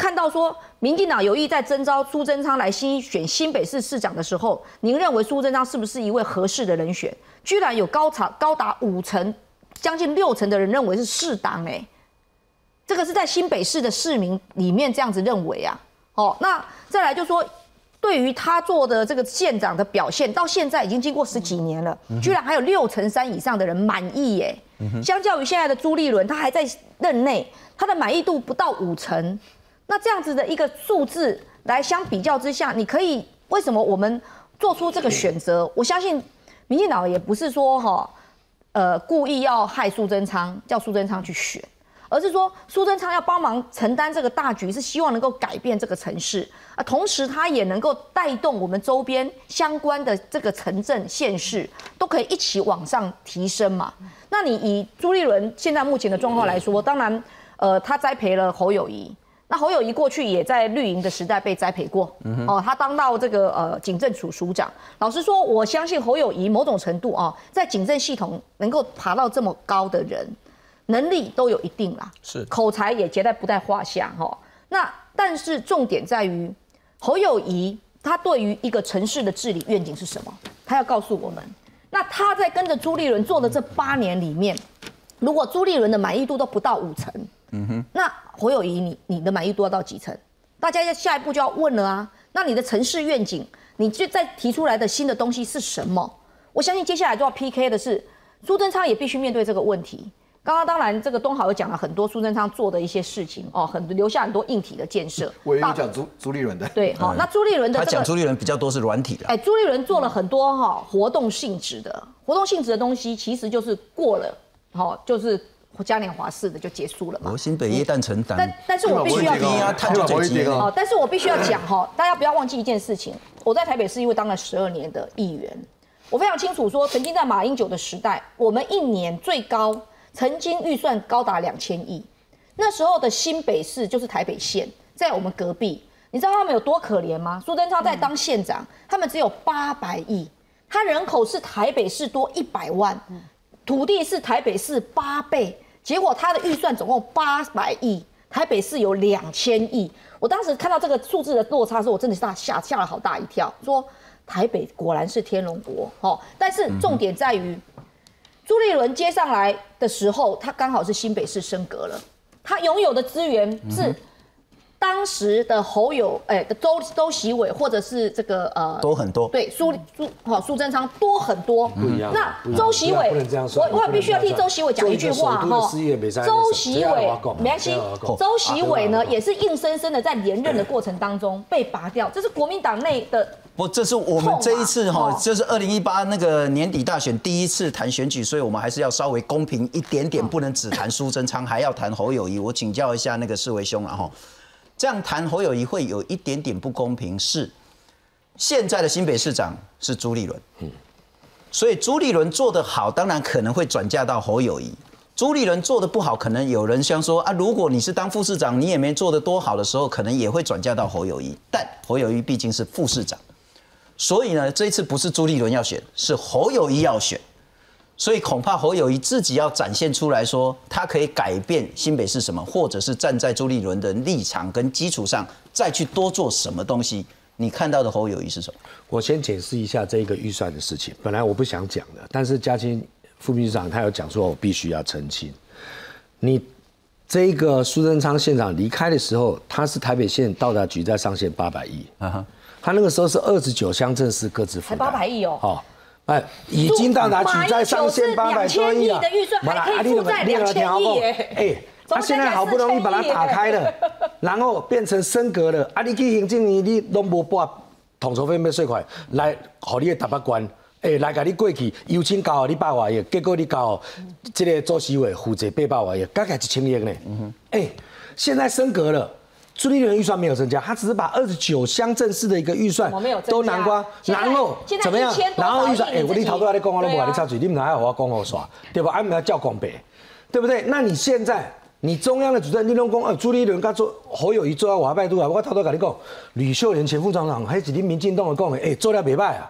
看到说民进党有意在征召苏贞昌来新选新北市市长的时候，您认为苏贞昌是不是一位合适的人选？居然有高达高达五成，将近六成的人认为是适当哎，这个是在新北市的市民里面这样子认为啊。哦，那再来就说，对于他做的这个县长的表现，到现在已经经过十几年了，居然还有六成三以上的人满意耶。相较于现在的朱立伦，他还在任内，他的满意度不到五成。那这样子的一个数字来相比较之下，你可以为什么我们做出这个选择？我相信民进党也不是说哈，呃，故意要害苏贞昌，叫苏贞昌去选，而是说苏贞昌要帮忙承担这个大局，是希望能够改变这个城市啊，同时他也能够带动我们周边相关的这个城镇县市都可以一起往上提升嘛。那你以朱立伦现在目前的状况来说，当然，呃，他栽培了侯友宜。那侯友宜过去也在绿营的时代被栽培过，嗯、哦，他当到这个呃警政署署长。老实说，我相信侯友宜某种程度啊、哦，在警政系统能够爬到这么高的人，能力都有一定啦， 是口才也绝对不在话下哈、哦。那但是重点在于侯友宜他对于一个城市的治理愿景是什么？他要告诉我们。那他在跟着朱立伦做的这八年里面，如果朱立伦的满意度都不到五成。嗯哼，那侯友宜，你你的满意度要到几成？大家下一步就要问了啊。那你的城市愿景，你就再提出来的新的东西是什么？我相信接下来就要 P K 的是苏贞昌也必须面对这个问题。刚刚当然这个东豪有讲了很多苏贞昌做的一些事情哦，很留下很多硬体的建设。 我也有讲朱朱立伦的。 对，好、哦，那朱立伦的、这个、 他讲朱立伦比较多是软体的。 哎，朱立伦做了很多哈、哦、活动性质的，活动性质的东西其实就是过了，好、哦、就是。嘉年华式的就结束了嘛？ 新北耶诞城党， 但但是我必须要讲，他就最急哦。但是我必须要讲哈，大家不要忘记一件事情，我在台北市因为当了十二年的议员，我非常清楚说，曾经在马英九的时代，我们一年最高曾经预算高达两千亿，那时候的新北市就是台北县，在我们隔壁，你知道他们有多可怜吗？苏贞昌在当县长，他们只有八百亿，他人口是台北市多一百万。土地是台北市八倍，结果他的预算总共八百亿，台北市有两千亿。我当时看到这个数字的落差的时候，我真的是大吓吓了好大一跳，说台北果然是天龙国哦。但是重点在于，朱立伦接上来的时候，他刚好是新北市升格了，他拥有的资源是当时的侯友哎的周周习伟或者是这个呃多很多， 对苏苏好苏贞昌多很多， 不一样。 那周习伟，我我必须要替周习伟讲一句话哈。周习伟没关系，周习伟呢也是硬生生的在连任的过程当中被拔掉，这是国民党内的。 不，这是我们这一次哈，就是二零一八那个年底大选第一次谈选举，所以我们还是要稍微公平一点点，不能只谈苏贞昌，还要谈侯友宜。我请教一下那个世维兄啊哈。这样谈侯友宜会有一点点不公平，是现在的新北市长是朱立伦，嗯，所以朱立伦做得好，当然可能会转嫁到侯友宜；朱立伦做得不好，可能有人想说啊，如果你是当副市长，你也没做得多好的时候，可能也会转嫁到侯友宜。但侯友宜毕竟是副市长，所以呢，这一次不是朱立伦要选，是侯友宜要选。所以恐怕侯友宜自己要展现出来说，他可以改变新北市什么，或者是站在朱立伦的立场跟基础上再去多做什么东西。你看到的侯友宜是什么？ 我先解释一下这个预算的事情。本来我不想讲的，但是嘉清副秘书长他有讲说，我必须要澄清。你这个苏贞昌县长离开的时候，他是台北县到达局在上线八百亿，啊、他那个时候是二十九乡镇市各自负担八百亿哦。 哦哎，已经到达举债上限八百多亿了， 的预算还可以负债两千亿耶！ 哎，他现在好不容易把它打开了，然后变成升格了。啊，你去行政院你拢无拨统筹费要税款来，互你的台北县，哎，来甲你过去，邀请交你百万亿，结果你交这个周习伟负责八百万亿，大概一千亿呢。哎，现在升格了。朱立伦预算没有增加，他只是把二十九乡镇市的一个预算都南瓜，然后怎么样？然后预算，哎、欸，我你头都在讲，我都不跟你插嘴，你们哪还我讲好耍，对吧？俺们要叫公北，对不对？那你现在你中央的主政，你拢讲，呃，朱立伦甲做侯友宜做啊，我拜都啊，我偷偷跟你讲，吕秀莲前副总统，还是你民进党的讲的，哎、欸，做了袂歹啊。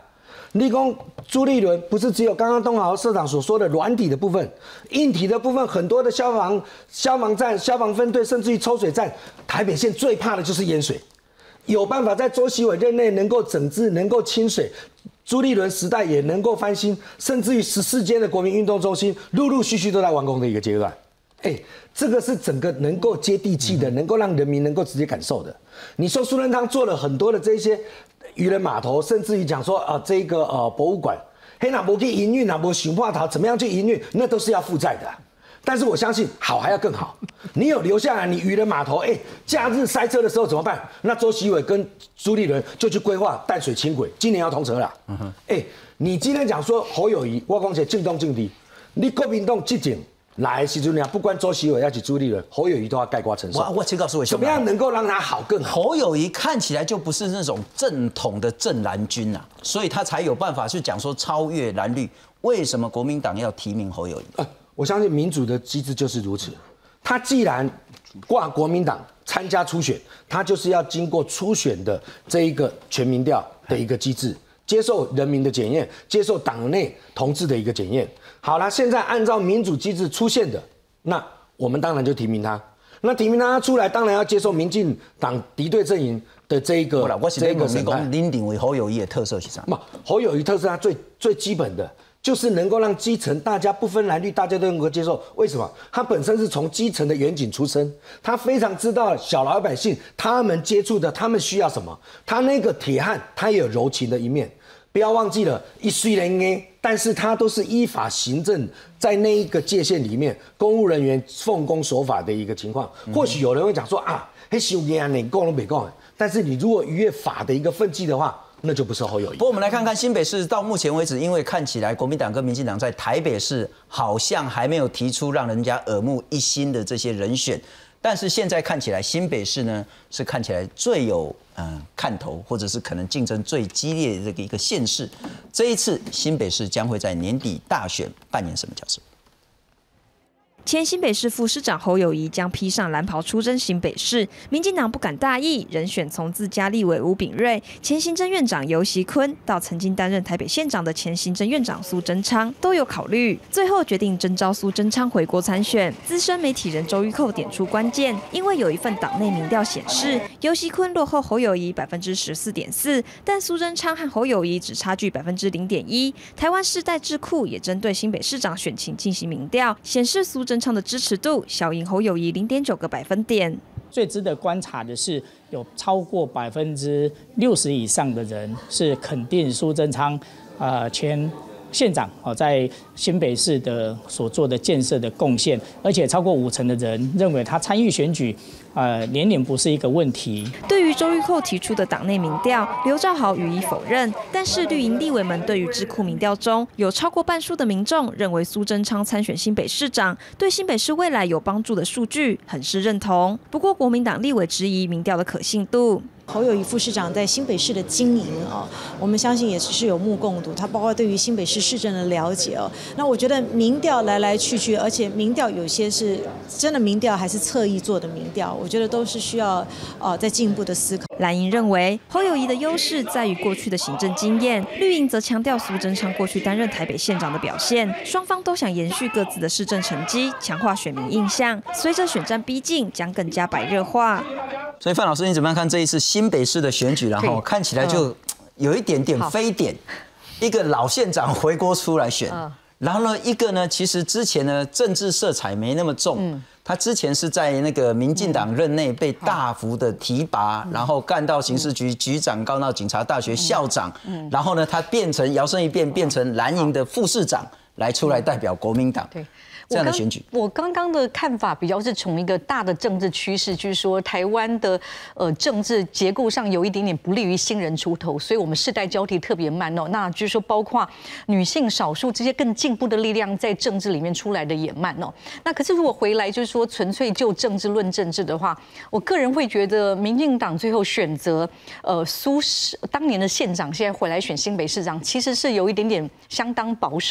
立功朱立伦不是只有刚刚东豪社长所说的软体的部分，硬体的部分很多的消防消防站、消防分队，甚至于抽水站，台北县最怕的就是淹水。有办法在周习伟任内能够整治、能够清水，朱立伦时代也能够翻新，甚至于十四间的国民运动中心，陆陆续续都在完工的一个阶段。哎，这个是整个能够接地气的，能够让人民能够直接感受的。你说苏贞昌做了很多的这些渔人码头，甚至于讲说啊、呃，这个呃博物馆，嘿，那不去营运啊，不想办法怎么样去营运，那都是要负债的。但是我相信好还要更好，你有留下来，你渔人码头，哎，假日塞车的时候怎么办？那周习伟跟朱立伦就去规划淡水轻轨，今年要通车了。嗯哼，哎，你今天讲说侯友宜，我讲是进动进敌，你国民党这种来的时阵呢，不管周习伟还是朱立伦，侯友宜都要概括承受。 我我先告诉我， 怎么样能够让他好更好？ 侯友宜看起来就不是那种正统的正蓝军啊，所以他才有办法去讲说超越蓝绿。为什么国民党要提名侯友宜？ 呃我相信民主的机制就是如此。他既然挂国民党参加初选，他就是要经过初选的这一个全民调的一个机制，接受人民的检验，接受党内同志的一个检验。好了，现在按照民主机制出现的，那我们当然就提名他。那提名他出来，当然要接受民进党敌对阵营的这一个这个审判。 您认为侯友宜的特色是啥？ 嘛，侯友宜特色他最最基本的。就是能够让基层大家不分蓝绿，大家都能够接受。为什么？他本身是从基层的远景出身，他非常知道小老百姓他们接触的，他们需要什么。他那个铁汉，他也有柔情的一面。不要忘记了，一虽然 A， 但是他都是依法行政，在那一个界限里面，公务人员奉公守法的一个情况。或许有人会讲说啊，嘿，修案你讲都没讲，但是你如果逾越法的一个分际的话。那就不是侯友宜。 不过我们来看看新北市到目前为止，因为看起来国民党跟民进党在台北市好像还没有提出让人家耳目一新的这些人选，但是现在看起来新北市呢是看起来最有嗯看头，或者是可能竞争最激烈的这个一个县市。这一次新北市将会在年底大选扮演什么角色？ 前新北市副市长侯友宜将披上蓝袍出征新北市，民进党不敢大意，人选从自家立委吴秉叡、前行政院长游锡堃到曾经担任台北县长的前行政院长苏贞昌都有考虑，最后决定征召苏贞昌回国参选。资深媒体人周玉蔻点出关键，因为有一份党内民调显示，游锡堃落后侯友宜百分之十四点四，但苏贞昌和侯友宜只差距百分之零点一。台湾世代智库也针对新北市长选情进行民调，显示苏贞昌的支持度小赢侯友宜零点九个百分点。 最值得观察的是，有超过百分之六十以上的人是肯定苏贞昌，呃前县长哦在新北市的所做的建设的贡献，而且超过五成的人认为他参与选举，呃年龄不是一个问题。 对于周玉蔻提出的党内民调，刘兆豪予以否认。但是绿营立委们对于智库民调中有超过半数的民众认为苏贞昌参选新北市长对新北市未来有帮助的数据，很是认同。不过国民党立委质疑民调的可信度。 侯友宜副市长在新北市的经营哦，我们相信也是有目共睹。他包括对于新北市市政的了解哦，那我觉得民调来来去去，而且民调有些是真的民调还是侧翼做的民调，我觉得都是需要呃再进一步的思考。 蓝营认为侯友宜的优势在于过去的行政经验，绿营则强调苏贞昌过去担任台北县长的表现，双方都想延续各自的市政成绩，强化选民印象。随着选战逼近，将更加白热化。 所以范老师，你怎么样看这一次新北市的选举？然后看起来就有一点点非典，一个老县长回国出来选，然后呢，一个呢，其实之前呢政治色彩没那么重，他之前是在那个民进党任内被大幅的提拔，然后干到刑事局局长，干到警察大学校长，然后呢，他变成摇身一变变成蓝营的副市长，来出来代表国民党。对。这样的选举， 我刚刚的看法比较是从一个大的政治趋势，就是说台湾的呃政治结构上有一点点不利于新人出头，所以我们世代交替特别慢哦。那就是说，包括女性、少数这些更进步的力量在政治里面出来的也慢哦。那可是如果回来就是说纯粹就政治论政治的话，我个人会觉得民进党最后选择呃苏当年的县长，现在回来选新北市长，其实是有一点点相当保守。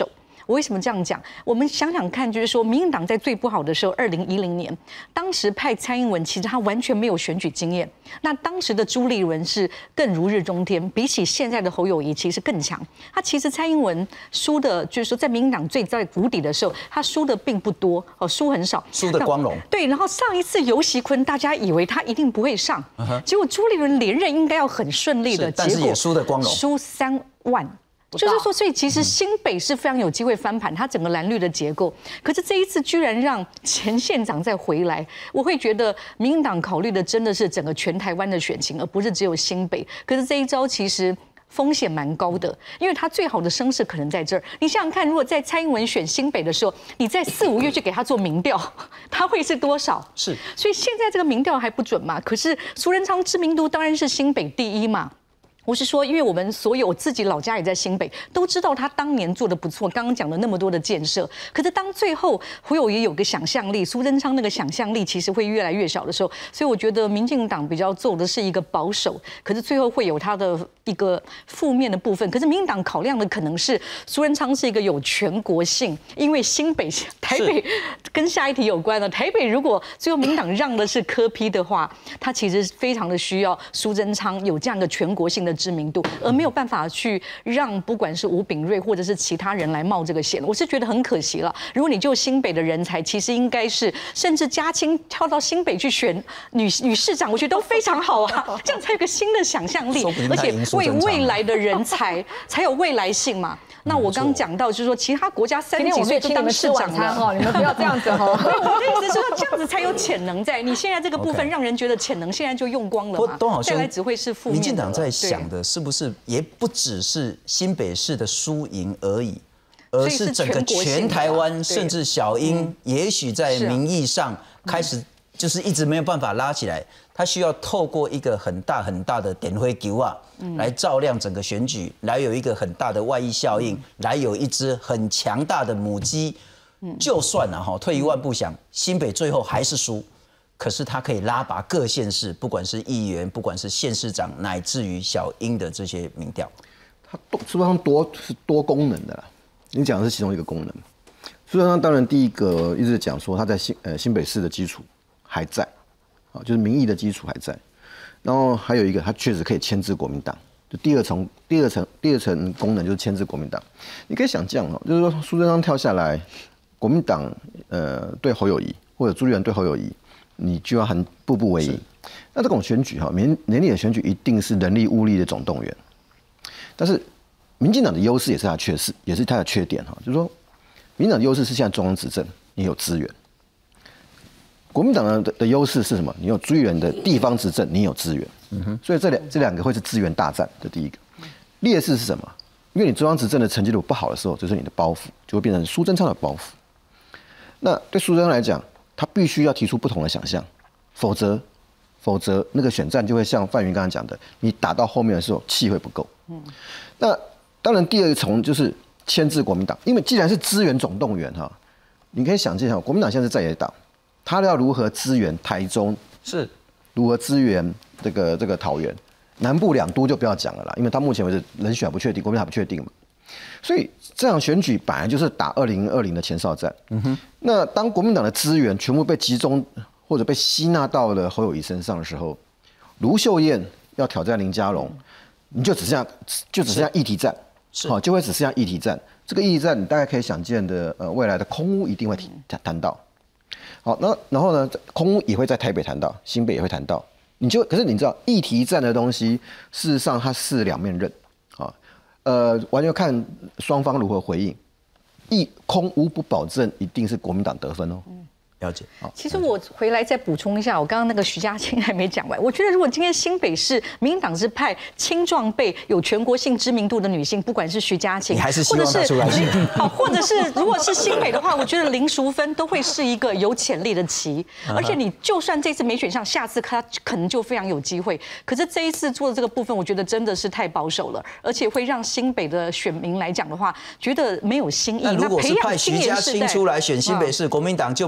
我为什么这样讲？我们想想看，就是说，民进党在最不好的时候，二零一零年，当时派蔡英文，其实他完全没有选举经验。那当时的朱立伦是更如日中天，比起现在的侯友宜，其实更强。他其实蔡英文输的，就是说在民进党最在谷底的时候，他输的并不多，哦，输很少， 输的光荣。 对，然后上一次游锡堃，大家以为他一定不会上， uh-huh. 结果朱立伦连任应该要很顺利的， 但是也输的光荣， 输三万。就是说，所以其实新北是非常有机会翻盘，它整个蓝绿的结构。可是这一次居然让前县长再回来，我会觉得民进党考虑的真的是整个全台湾的选情，而不是只有新北。可是这一招其实风险蛮高的，因为他最好的声势可能在这儿。你想想看，如果在蔡英文选新北的时候，你在四五月去给他做民调，他会是多少？ 是， 所以现在这个民调还不准嘛。可是苏贞昌知名度当然是新北第一嘛。我是说，因为我们所有自己老家也在新北，都知道他当年做的不错。刚刚讲了那么多的建设，可是当最后胡友宜有个想象力，苏贞昌那个想象力其实会越来越小的时候，所以我觉得民进党比较做的是一个保守，可是最后会有他的一个负面的部分。可是民进党考量的可能是苏贞昌是一个有全国性，因为新北、台北跟下一题有关的。台北如果最后民进党让的是柯 P 的话，他其实非常的需要苏贞昌有这样一个全国性的知名度，而没有办法去让不管是吴秉叡或者是其他人来冒这个险，我是觉得很可惜了。如果你就新北的人才，其实应该是甚至嘉青跳到新北去选女女市长，我觉得都非常好啊，这样才有个新的想象力，而且为未来的人才才有未来性嘛。那我刚讲到，就是说其他国家三十几岁就当市长了哦，你们不要这样子哦。 我的意思是说，这样子才有潜能在。你现在这个部分让人觉得潜能现在就用光了嘛，再来只会是负面的。 民进党在想的是不是也不只是新北市的输赢而已，而是整个全台湾，甚至小英也许在民意上开始就是一直没有办法拉起来，他需要透过一个很大很大的点灰球啊，来照亮整个选举，来有一个很大的外溢效应，来有一只很强大的母鸡。就算啊哈，退一万步想，新北最后还是输。可是他可以拉拔各县市，不管是议员，不管是县市长，乃至于小英的这些民调， 它多苏贞昌多是多功能的啦。你讲的是其中一个功能。苏贞昌当然第一个一直讲说他在新呃新北市的基础还在，啊，就是民意的基础还在。然后还有一个，他确实可以牵制国民党。就第二层第二层第二层功能就是牵制国民党。你可以想象哦，就是说苏贞昌跳下来，国民党呃对侯友宜或者朱立伦对侯友宜。你就要很步步为营。那这种选举哈，年年底的选举一定是人力物力的总动员。但是，民进党的优势也是它的缺失，也是它的缺点哈。就是说，民进党的优势是现在中央执政，你有资源；国民党的的优势是什么？你有资源的地方执政，你有资源。嗯哼。所以这两这两个会是资源大战的第一个。劣势是什么？因为你中央执政的成绩如果不好的时候，就是你的包袱就会变成苏贞昌的包袱。那对苏贞昌来讲，他必须要提出不同的想象，否则，否则那个选战就会像范云刚才讲的，你打到后面的时候气会不够。嗯，那当然第二重就是牵制国民党，因为既然是资源总动员哈，你可以想见一下，国民党现在是在野党，他要如何支援台中， 是如何支援这个这个桃园，南部两都就不要讲了啦，因为他目前为止人选不确定，国民党不确定嘛。所以这场选举本来就是打二零二零的前哨战。嗯哼。那当国民党的资源全部被集中或者被吸纳到了侯友宜身上的时候，卢秀燕要挑战林佳龙，你就只剩下就只剩下议题战，好，就会只剩下议题战。这个议题战你大概可以想见的，呃，未来的空屋一定会谈谈到。好，那然后呢，空屋也会在台北谈到，新北也会谈到。你就可是你知道议题战的东西，事实上它是两面刃。呃，完全看双方如何回应。一空屋不保证一定是国民党得分哦。嗯， 了解。 其实我回来再补充一下，我刚刚那个徐佳青还没讲完。我觉得如果今天新北市民进党是派青壮辈有全国性知名度的女性，不管是徐佳青， 你还是希望她出来选。 好，或者是如果是新北的话，我觉得林淑芬都会是一个有潜力的棋。而且你就算这次没选上，下次她可能就非常有机会。可是这一次做的这个部分，我觉得真的是太保守了，而且会让新北的选民来讲的话，觉得没有新意。 那如果是派徐佳青出来选新北市，国民党就不会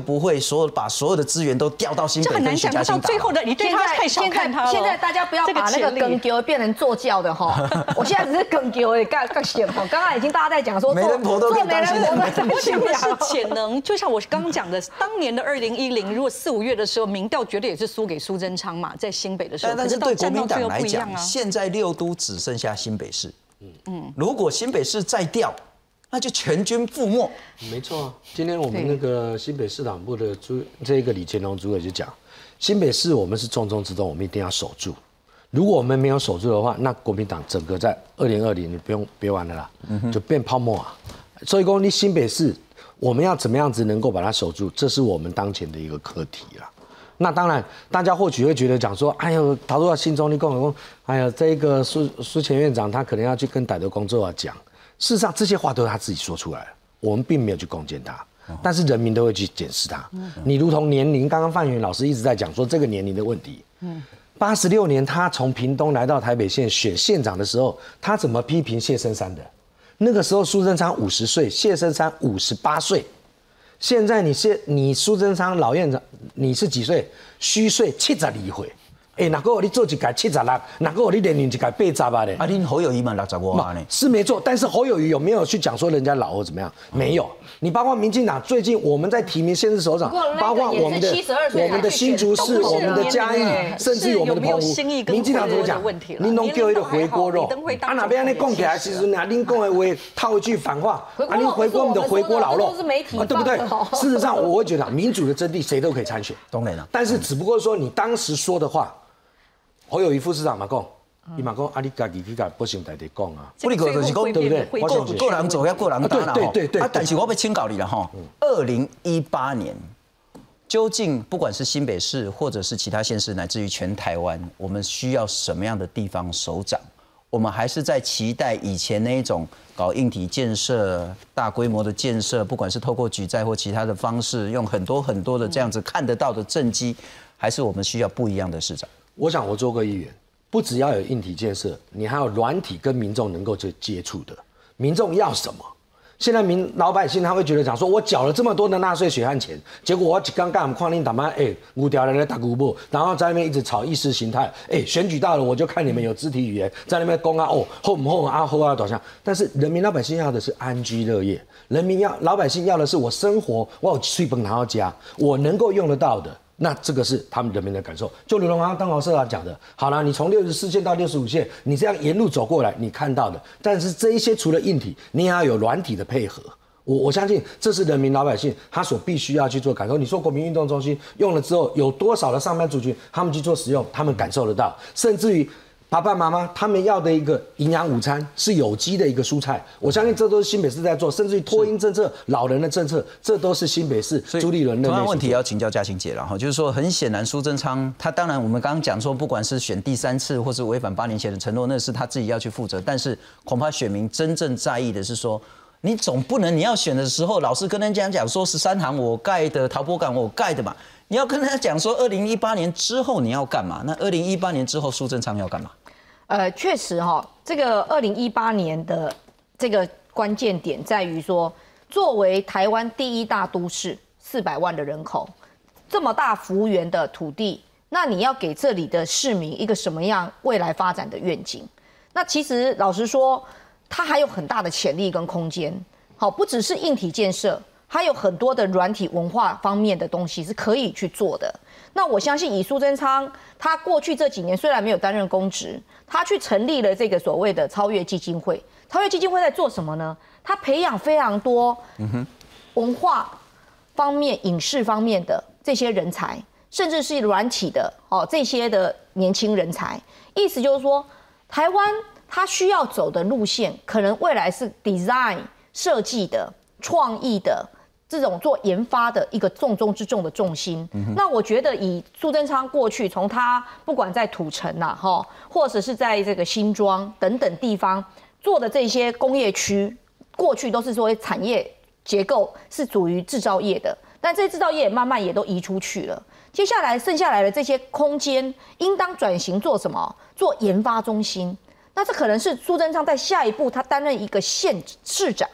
所有把所有的资源都调到新北跟徐佳馨打。 最后的你对他太小看他了。 现在大家不要把那个梗球变成做教的哈。我现在只是梗球的干干险哈。刚刚已经大家在讲说， 媒人婆都可以当新人。 我想的是潜能，就像我刚刚讲的，当年的二零一零，如果四五月的时候，民调绝对也是输给苏贞昌嘛，在新北的时候。 但是对国民党来讲，现在六都只剩下新北市。嗯，如果新北市再调，那就全军覆没。 没错啊，今天我们那个新北市党部的朱这个李乾隆主委就讲，新北市我们是重中之重，我们一定要守住。如果我们没有守住的话，那国民党整个在二零二零你不用别玩了啦，就变泡沫啊。所以说，你新北市我们要怎么样子能够把它守住，这是我们当前的一个课题啦。那当然，大家或许会觉得讲说，哎呦，逃入到心中，你共共，哎呀，这个苏苏前院长他可能要去跟歹头工作啊讲。事实上，这些话都是他自己说出来的，我们并没有去攻击他，但是人民都会去检视他。你如同年龄，刚刚范云老师一直在讲说这个年龄的问题。八十六年他从屏东来到台北县选县长的时候，他怎么批评谢生山的？那个时候苏贞昌五十岁，谢生山五十八岁。现在你是你苏贞昌老院长，你是几岁？虚岁七十二岁。哎，哪个你做一届七十六，哪个你连任一届八十啊嘞？ 啊，恁侯友宜嘛六十五啊呢？ 是没错，但是侯友宜有没有去讲说人家老或怎么样？没有。你包括民进党最近我们在提名县市首长，包括我们的我们的新竹市、我们的嘉义，甚至我们的澎湖，民进党怎么讲？您拢叫一个回锅肉，啊哪边你讲起来，其实啊您讲的话套一句反话，啊您回锅我们的回锅老肉，啊对不对？事实上我会觉得民主的真谛谁都可以参选， 当然了。 但是只不过说你当时说的话。侯友宜副市长嘛讲，伊嘛讲啊，你家己去甲不想在地讲啊， 不，你个就是讲对不对？我想个人做，要个人担啦。 对对对。 啊，但是我要请教你了哈。二零一八年，究竟不管是新北市或者是其他县市，乃至于全台湾，我们需要什么样的地方首长？我们还是在期待以前那一种搞硬体建设、大规模的建设，不管是透过举债或其他的方式，用很多很多的这样子看得到的政绩，还是我们需要不一样的市长？ 我想我做过议员，不只要有硬体建设，你还有软体跟民众能够去接触的。民众要什么？现在民老百姓他会觉得讲说，我缴了这么多的纳税血汗钱，结果我刚刚我们矿林打妈，哎，五条人来打古布，然后在那边一直炒意识形态，哎，选举到了我就看你们有肢体语言，在那边攻啊，哦，后不后啊后啊多少，但是人民老百姓要的是安居乐业，人民要老百姓要的是我生活，我有睡本拿到家，我能够用得到的。那这个是他们人民的感受，就如同刚刚邓老师长讲的，好了，你从六十四线到六十五线，你这样沿路走过来，你看到的，但是这一些除了硬体，你也要有软体的配合。我我相信这是人民老百姓他所必须要去做感受。你说国民运动中心用了之后，有多少的上班族群他们去做使用，他们感受得到，甚至于。爸爸妈妈他们要的一个营养午餐是有机的一个蔬菜，我相信这都是新北市在做，甚至于托婴政策、老人的政策，这都是新北市朱立伦的。 同样问题要请教嘉欣姐了哈，就是说很显然苏贞昌他当然我们刚刚讲说，不管是选第三次或是违反八年前的承诺，那是他自己要去负责，但是恐怕选民真正在意的是说。你总不能你要选的时候，老是跟人家讲说十三行我盖的，陶博港我盖的嘛。你要跟人家讲说二零一八年之后你要干嘛？那二零一八年之后苏贞昌要干嘛？ 呃，确实哈、哦，这个二零一八年的这个关键点在于说，作为台湾第一大都市，四百万的人口，这么大幅员的土地，那你要给这里的市民一个什么样未来发展的愿景？那其实老实说。它还有很大的潜力跟空间，好，不只是硬体建设，还有很多的软体文化方面的东西是可以去做的。那我相信以苏贞昌，他过去这几年虽然没有担任公职，他去成立了这个所谓的超越基金会。超越基金会在做什么呢？他培养非常多文化方面、影视方面的这些人才，甚至是软体的哦这些的年轻人才。意思就是说，台湾。他需要走的路线，可能未来是 design 设计的、创意的这种做研发的一个重中之重的重心。嗯、那我觉得以苏贞昌过去，从他不管在土城呐，哈，或者是在这个新庄等等地方做的这些工业区，过去都是作为产业结构是属于制造业的，但这些制造业慢慢也都移出去了。接下来剩下来的这些空间，应当转型做什么？做研发中心。那这可能是苏贞昌在下一步他担任一个县市长，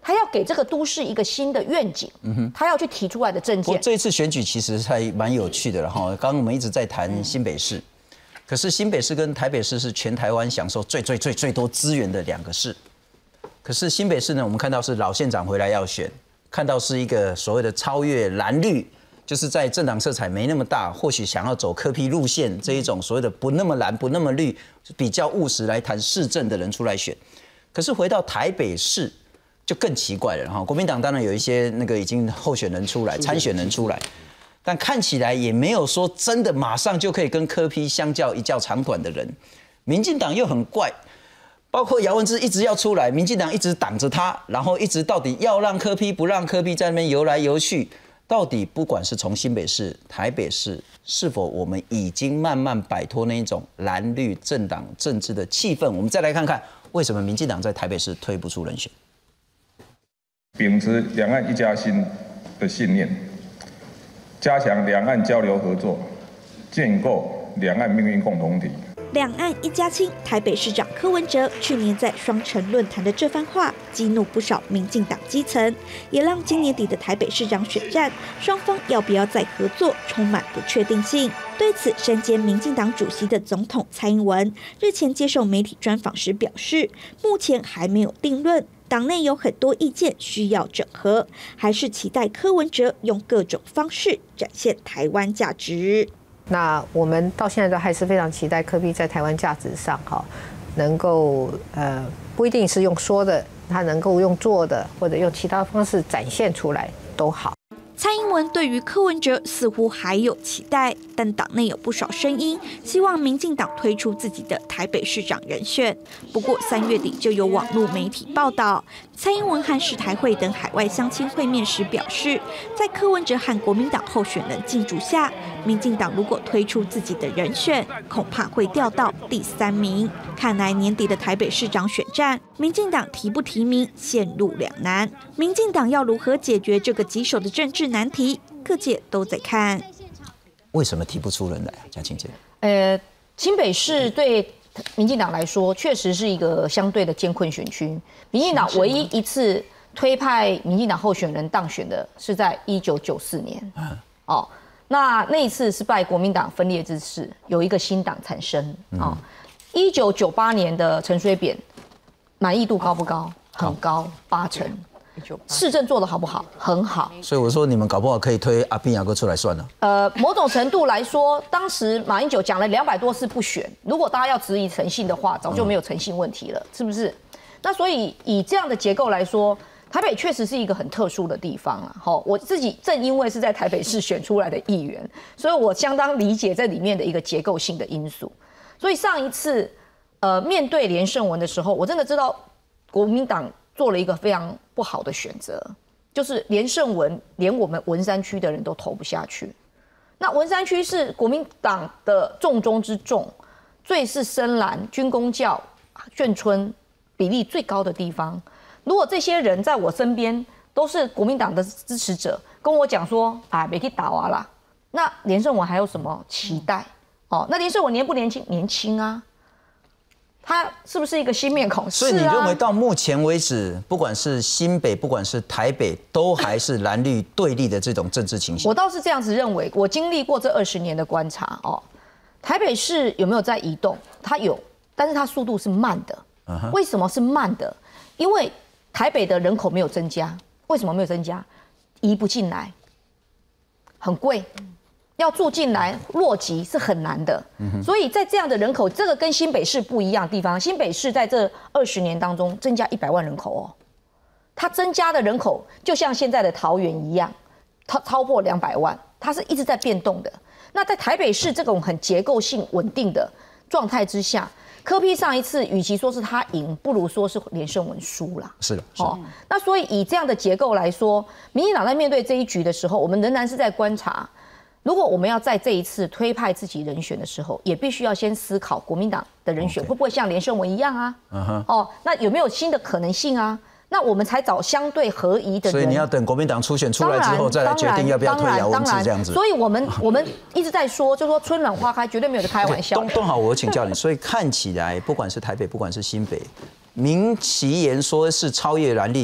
他要给这个都市一个新的愿景，嗯哼，他要去提出来的政见。 这一次选举其实还蛮有趣的了哈。刚刚我们一直在谈新北市，可是新北市跟台北市是全台湾享受最最最最多资源的两个市。可是新北市呢，我们看到是老县长回来要选，看到是一个所谓的超越蓝绿，就是在政党色彩没那么大，或许想要走柯 P 路线这一种所谓的不那么蓝不那么绿，比较务实来谈市政的人出来选。可是回到台北市。就更奇怪了哈，国民党当然有一些那个已经候选人出来、参选人出来，但看起来也没有说真的马上就可以跟柯 P 相较一较长短的人。民进党又很怪，包括姚文智一直要出来，民进党一直挡着他，然后一直到底要让柯 P 不让柯 P 在那边游来游去，到底不管是从新北市、台北市，是否我们已经慢慢摆脱那一种蓝绿政党政治的气氛？我们再来看看为什么民进党在台北市推不出人选。 秉持两岸一家亲的信念，加强两岸交流合作，建构两岸命运共同体。 两岸一家亲，台北市长柯文哲去年在双城论坛的这番话，激怒不少民进党基层，也让今年底的台北市长选战，双方要不要再合作，充满不确定性。对此，身兼民进党主席的总统蔡英文日前接受媒体专访时表示，目前还没有定论。党内有很多意见需要整合，还是期待柯文哲用各种方式展现台湾价值。 那我们到现在都还是非常期待柯 P 在台湾价值上哈，能够呃不一定是用说的，他能够用做的或者用其他方式展现出来都好。 蔡英文对于柯文哲似乎还有期待，但党内有不少声音希望民进党推出自己的台北市长人选。不过三月底就有网络媒体报道，蔡英文和世台会等海外乡亲会面时表示，在柯文哲和国民党候选人竞逐下，民进党如果推出自己的人选，恐怕会掉到第三名。看来年底的台北市长选战，民进党提不提名陷入两难。民进党要如何解决这个棘手的政治难题，各界都在看。 为什么提不出人来啊，嘉庆姐？ 呃，新北市对民进党来说，确实是一个相对的艰困选区。民进党唯一一次推派民进党候选人当选的是在一九九四年。嗯、哦，那那一次是拜国民党分裂之势，有一个新党产生。哦，一九九八年的陈水扁满意度高不高？很高，八成。市政做得好不好？很好。 所以我说你们搞不好可以推阿扁雅哥出来算了。 呃，某种程度来说，当时马英九讲了两百多次不选，如果大家要质疑诚信的话，早就没有诚信问题了，嗯、是不是？那所以以这样的结构来说，台北确实是一个很特殊的地方啊。好，我自己正因为是在台北市选出来的议员，所以我相当理解这里面的一个结构性的因素。所以上一次呃面对连胜文的时候，我真的知道国民党做了一个非常不好的选择，就是连胜文连我们文山区的人都投不下去。那文山区是国民党的重中之重，最是深蓝、军公教、眷村比例最高的地方。如果这些人在我身边都是国民党的支持者，跟我讲说啊，别去打啊啦，那连胜文还有什么期待？哦，那连胜文年不年轻？年轻啊。他是不是一个新面孔？ 所以你认为到目前为止，不管是新北，不管是台北，都还是蓝绿对立的这种政治情形？ 我倒是这样子认为。我经历过这二十年的观察哦，台北市有没有在移动？它有，但是它速度是慢的。Uh-huh. 为什么是慢的？因为台北的人口没有增加。为什么没有增加？移不进来，很贵。要住进来落籍是很难的，嗯、所以在这样的人口，这个跟新北市不一样的地方，新北市在这二十年当中增加一百万人口哦，它增加的人口就像现在的桃园一样，超超过两百万，它是一直在变动的。那在台北市这种很结构性稳定的状态之下，柯 P 上一次与其说是他赢，不如说是连胜文输啦。 是的，是的。哦， 那所以以这样的结构来说，民进党在面对这一局的时候，我们仍然是在观察。如果我们要在这一次推派自己人选的时候，也必须要先思考国民党的人选 okay. 会不会像连胜文一样啊？ Uh-huh. 哦，那有没有新的可能性啊？那我们才找相对合宜的人。 所以你要等国民党初选出来之后，再来决定要不要推姚文智这样子。 所以我们我们一直在说，就说春暖花开，绝对没有在开玩笑。 东东好，我请教你。所以看起来，不管是台北，不管是新北，明其言说是超越蓝绿。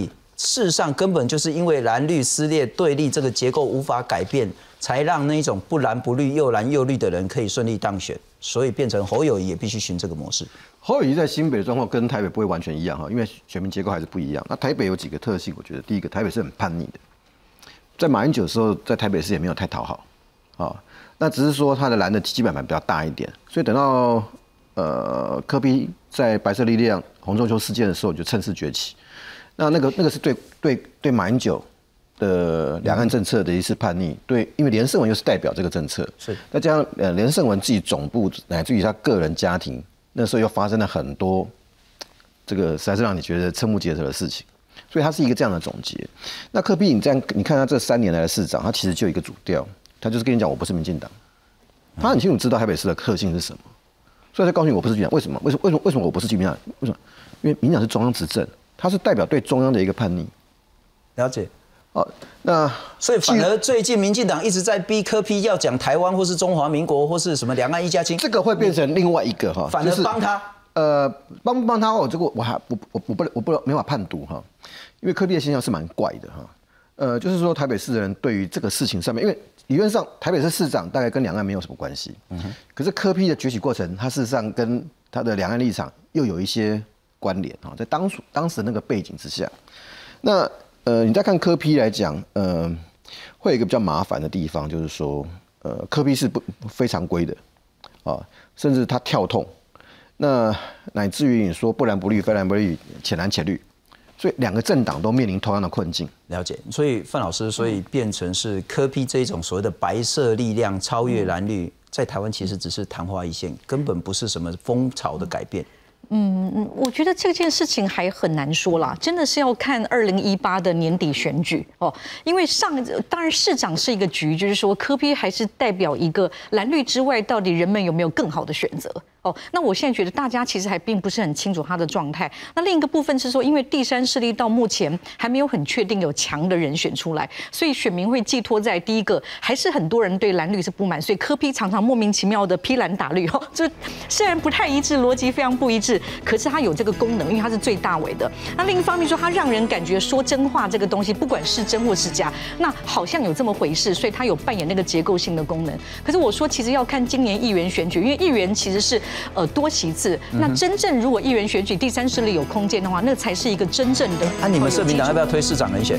事实上根本就是因为蓝绿撕裂对立这个结构无法改变，才让那一种不蓝不绿又蓝又绿的人可以顺利当选，所以变成侯友宜也必须循这个模式。 侯友宜在新北的状况跟台北不会完全一样哈，因为选民结构还是不一样。那台北有几个特性，我觉得第一个，台北是很叛逆的，在马英九的时候，在台北市也没有太讨好啊。那只是说他的蓝的基本盘比较大一点，所以等到呃柯 P 在白色力量洪仲丘事件的时候，就趁势崛起。那那个那个是对对对马英九的两岸政策的一次叛逆，对，因为连胜文又是代表这个政策， 是再加上呃连胜文自己总部乃至于他个人家庭，那时候又发生了很多这个实在是让你觉得瞠目结舌的事情，所以他是一个这样的总结。那柯 P 你这样你看他这三年来的市长，他其实就有一个主调。他就是跟你讲，我不是民进党，他很清楚知道台北市的特性是什么，所以他告诉你我不是民进党。为什么？为什么？为什么？为什么我不是民进党？为什么？因为民进党是中央执政，他是代表对中央的一个叛逆。 了解。 哦，那所以反而最近民进党一直在逼柯 P 要讲台湾或是中华民国或是什么两岸一家亲， 这个会变成另外一个哈， 反而帮他。 呃，帮不帮他？我这个我还我我我不我不没法判读哈，因为柯 P 的现象是蛮怪的哈。呃，就是说台北市的人对于这个事情上面，因为理论上台北市市长大概跟两岸没有什么关系，嗯哼，可是柯 P 的崛起过程，他事实上跟他的两岸立场又有一些关联啊，在当初当时那个背景之下，那呃，你再看柯 P 来讲，呃，会有一个比较麻烦的地方，就是说，呃，柯 P 是不非常规的啊，甚至他跳痛，那乃至于你说不蓝不绿、非蓝不绿、浅蓝浅绿。所以两个政党都面临同样的困境。 了解，所以范老师，所以变成是柯 P 这种所谓的白色力量超越蓝绿，在台湾其实只是昙花一现，根本不是什么风潮的改变。 嗯嗯，我觉得这件事情还很难说啦，真的是要看二零一八的年底选举哦。因为上当然市长是一个局，就是说柯 P 还是代表一个蓝绿之外，到底人们有没有更好的选择？哦，那我现在觉得大家其实还并不是很清楚他的状态。那另一个部分是说，因为第三势力到目前还没有很确定有强的人选出来，所以选民会寄托在第一个，还是很多人对蓝绿是不满，所以柯 P 常常莫名其妙的批蓝打绿，哦，就虽然不太一致，逻辑非常不一致，可是它有这个功能，因为它是最大尾的。那另一方面说，它让人感觉说真话这个东西，不管是真或是假，那好像有这么回事，所以它有扮演那个结构性的功能。可是我说，其实要看今年议员选举，因为议员其实是呃多席次，那真正如果议员选举第三势力有空间的话，那才是一个真正的。 那、啊、你们社民党要不要推市长人选？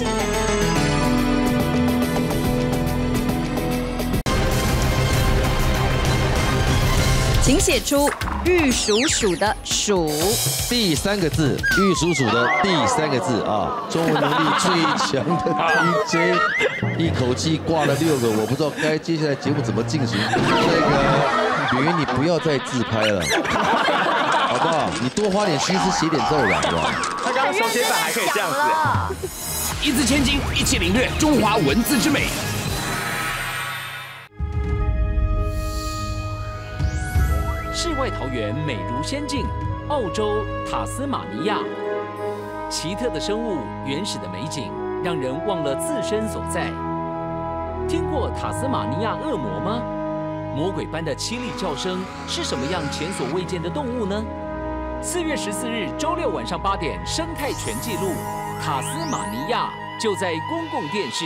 请写出玉鼠鼠的鼠第三个字，玉鼠鼠的第三个字啊，中文能力最强的 D J， 一口气挂了六个，我不知道该接下来节目怎么进行。这个圆圆，你不要再自拍了，好不好？你多花点心思写点奏吧，好不好？ 他刚刚手写板还可以这样子，一字千金，一起领略中华文字之美。世外桃源美如仙境，澳洲塔斯马尼亚，奇特的生物，原始的美景，让人忘了自身所在。听过塔斯马尼亚恶魔吗？魔鬼般的凄厉叫声是什么样前所未见的动物呢？四月十四日周六晚上八点，生态全纪录塔斯马尼亚就在公共电视。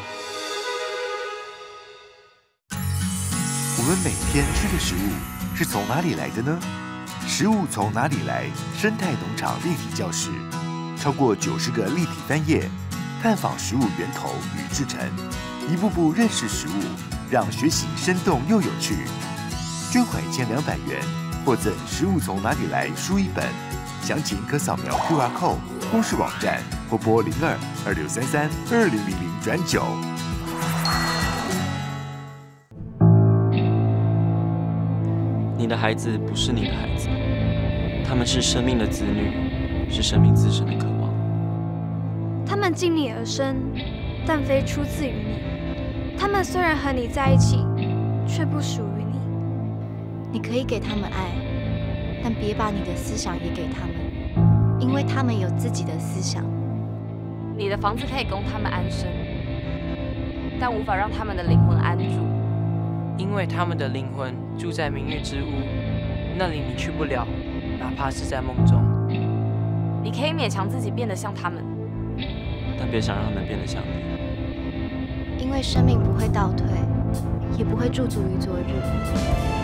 我们每天吃的食物是从哪里来的呢？食物从哪里来？生态农场立体教室，超过九十个立体翻页，探访食物源头与制成，一步步认识食物，让学习生动又有趣。捐款一千两百元，获赠《食物从哪里来》书一本，详情可扫描 Q R code 公视网站或拨零二二六三三二零零零转九。 你的孩子不是你的孩子，他们是生命的子女，是生命自身的渴望。 他们经你而生，但非出自于你。他们虽然和你在一起，却不属于你。 你可以给他们爱，但别把你的思想也给他们，因为他们有自己的思想。 你的房子可以供他们安身，但无法让他们的灵魂安住。 因为他们的灵魂住在明月之屋，那里你去不了，哪怕是在梦中。 你可以勉强自己变得像他们， 但别想让他们变得像你。 因为生命不会倒退，也不会驻足于昨日。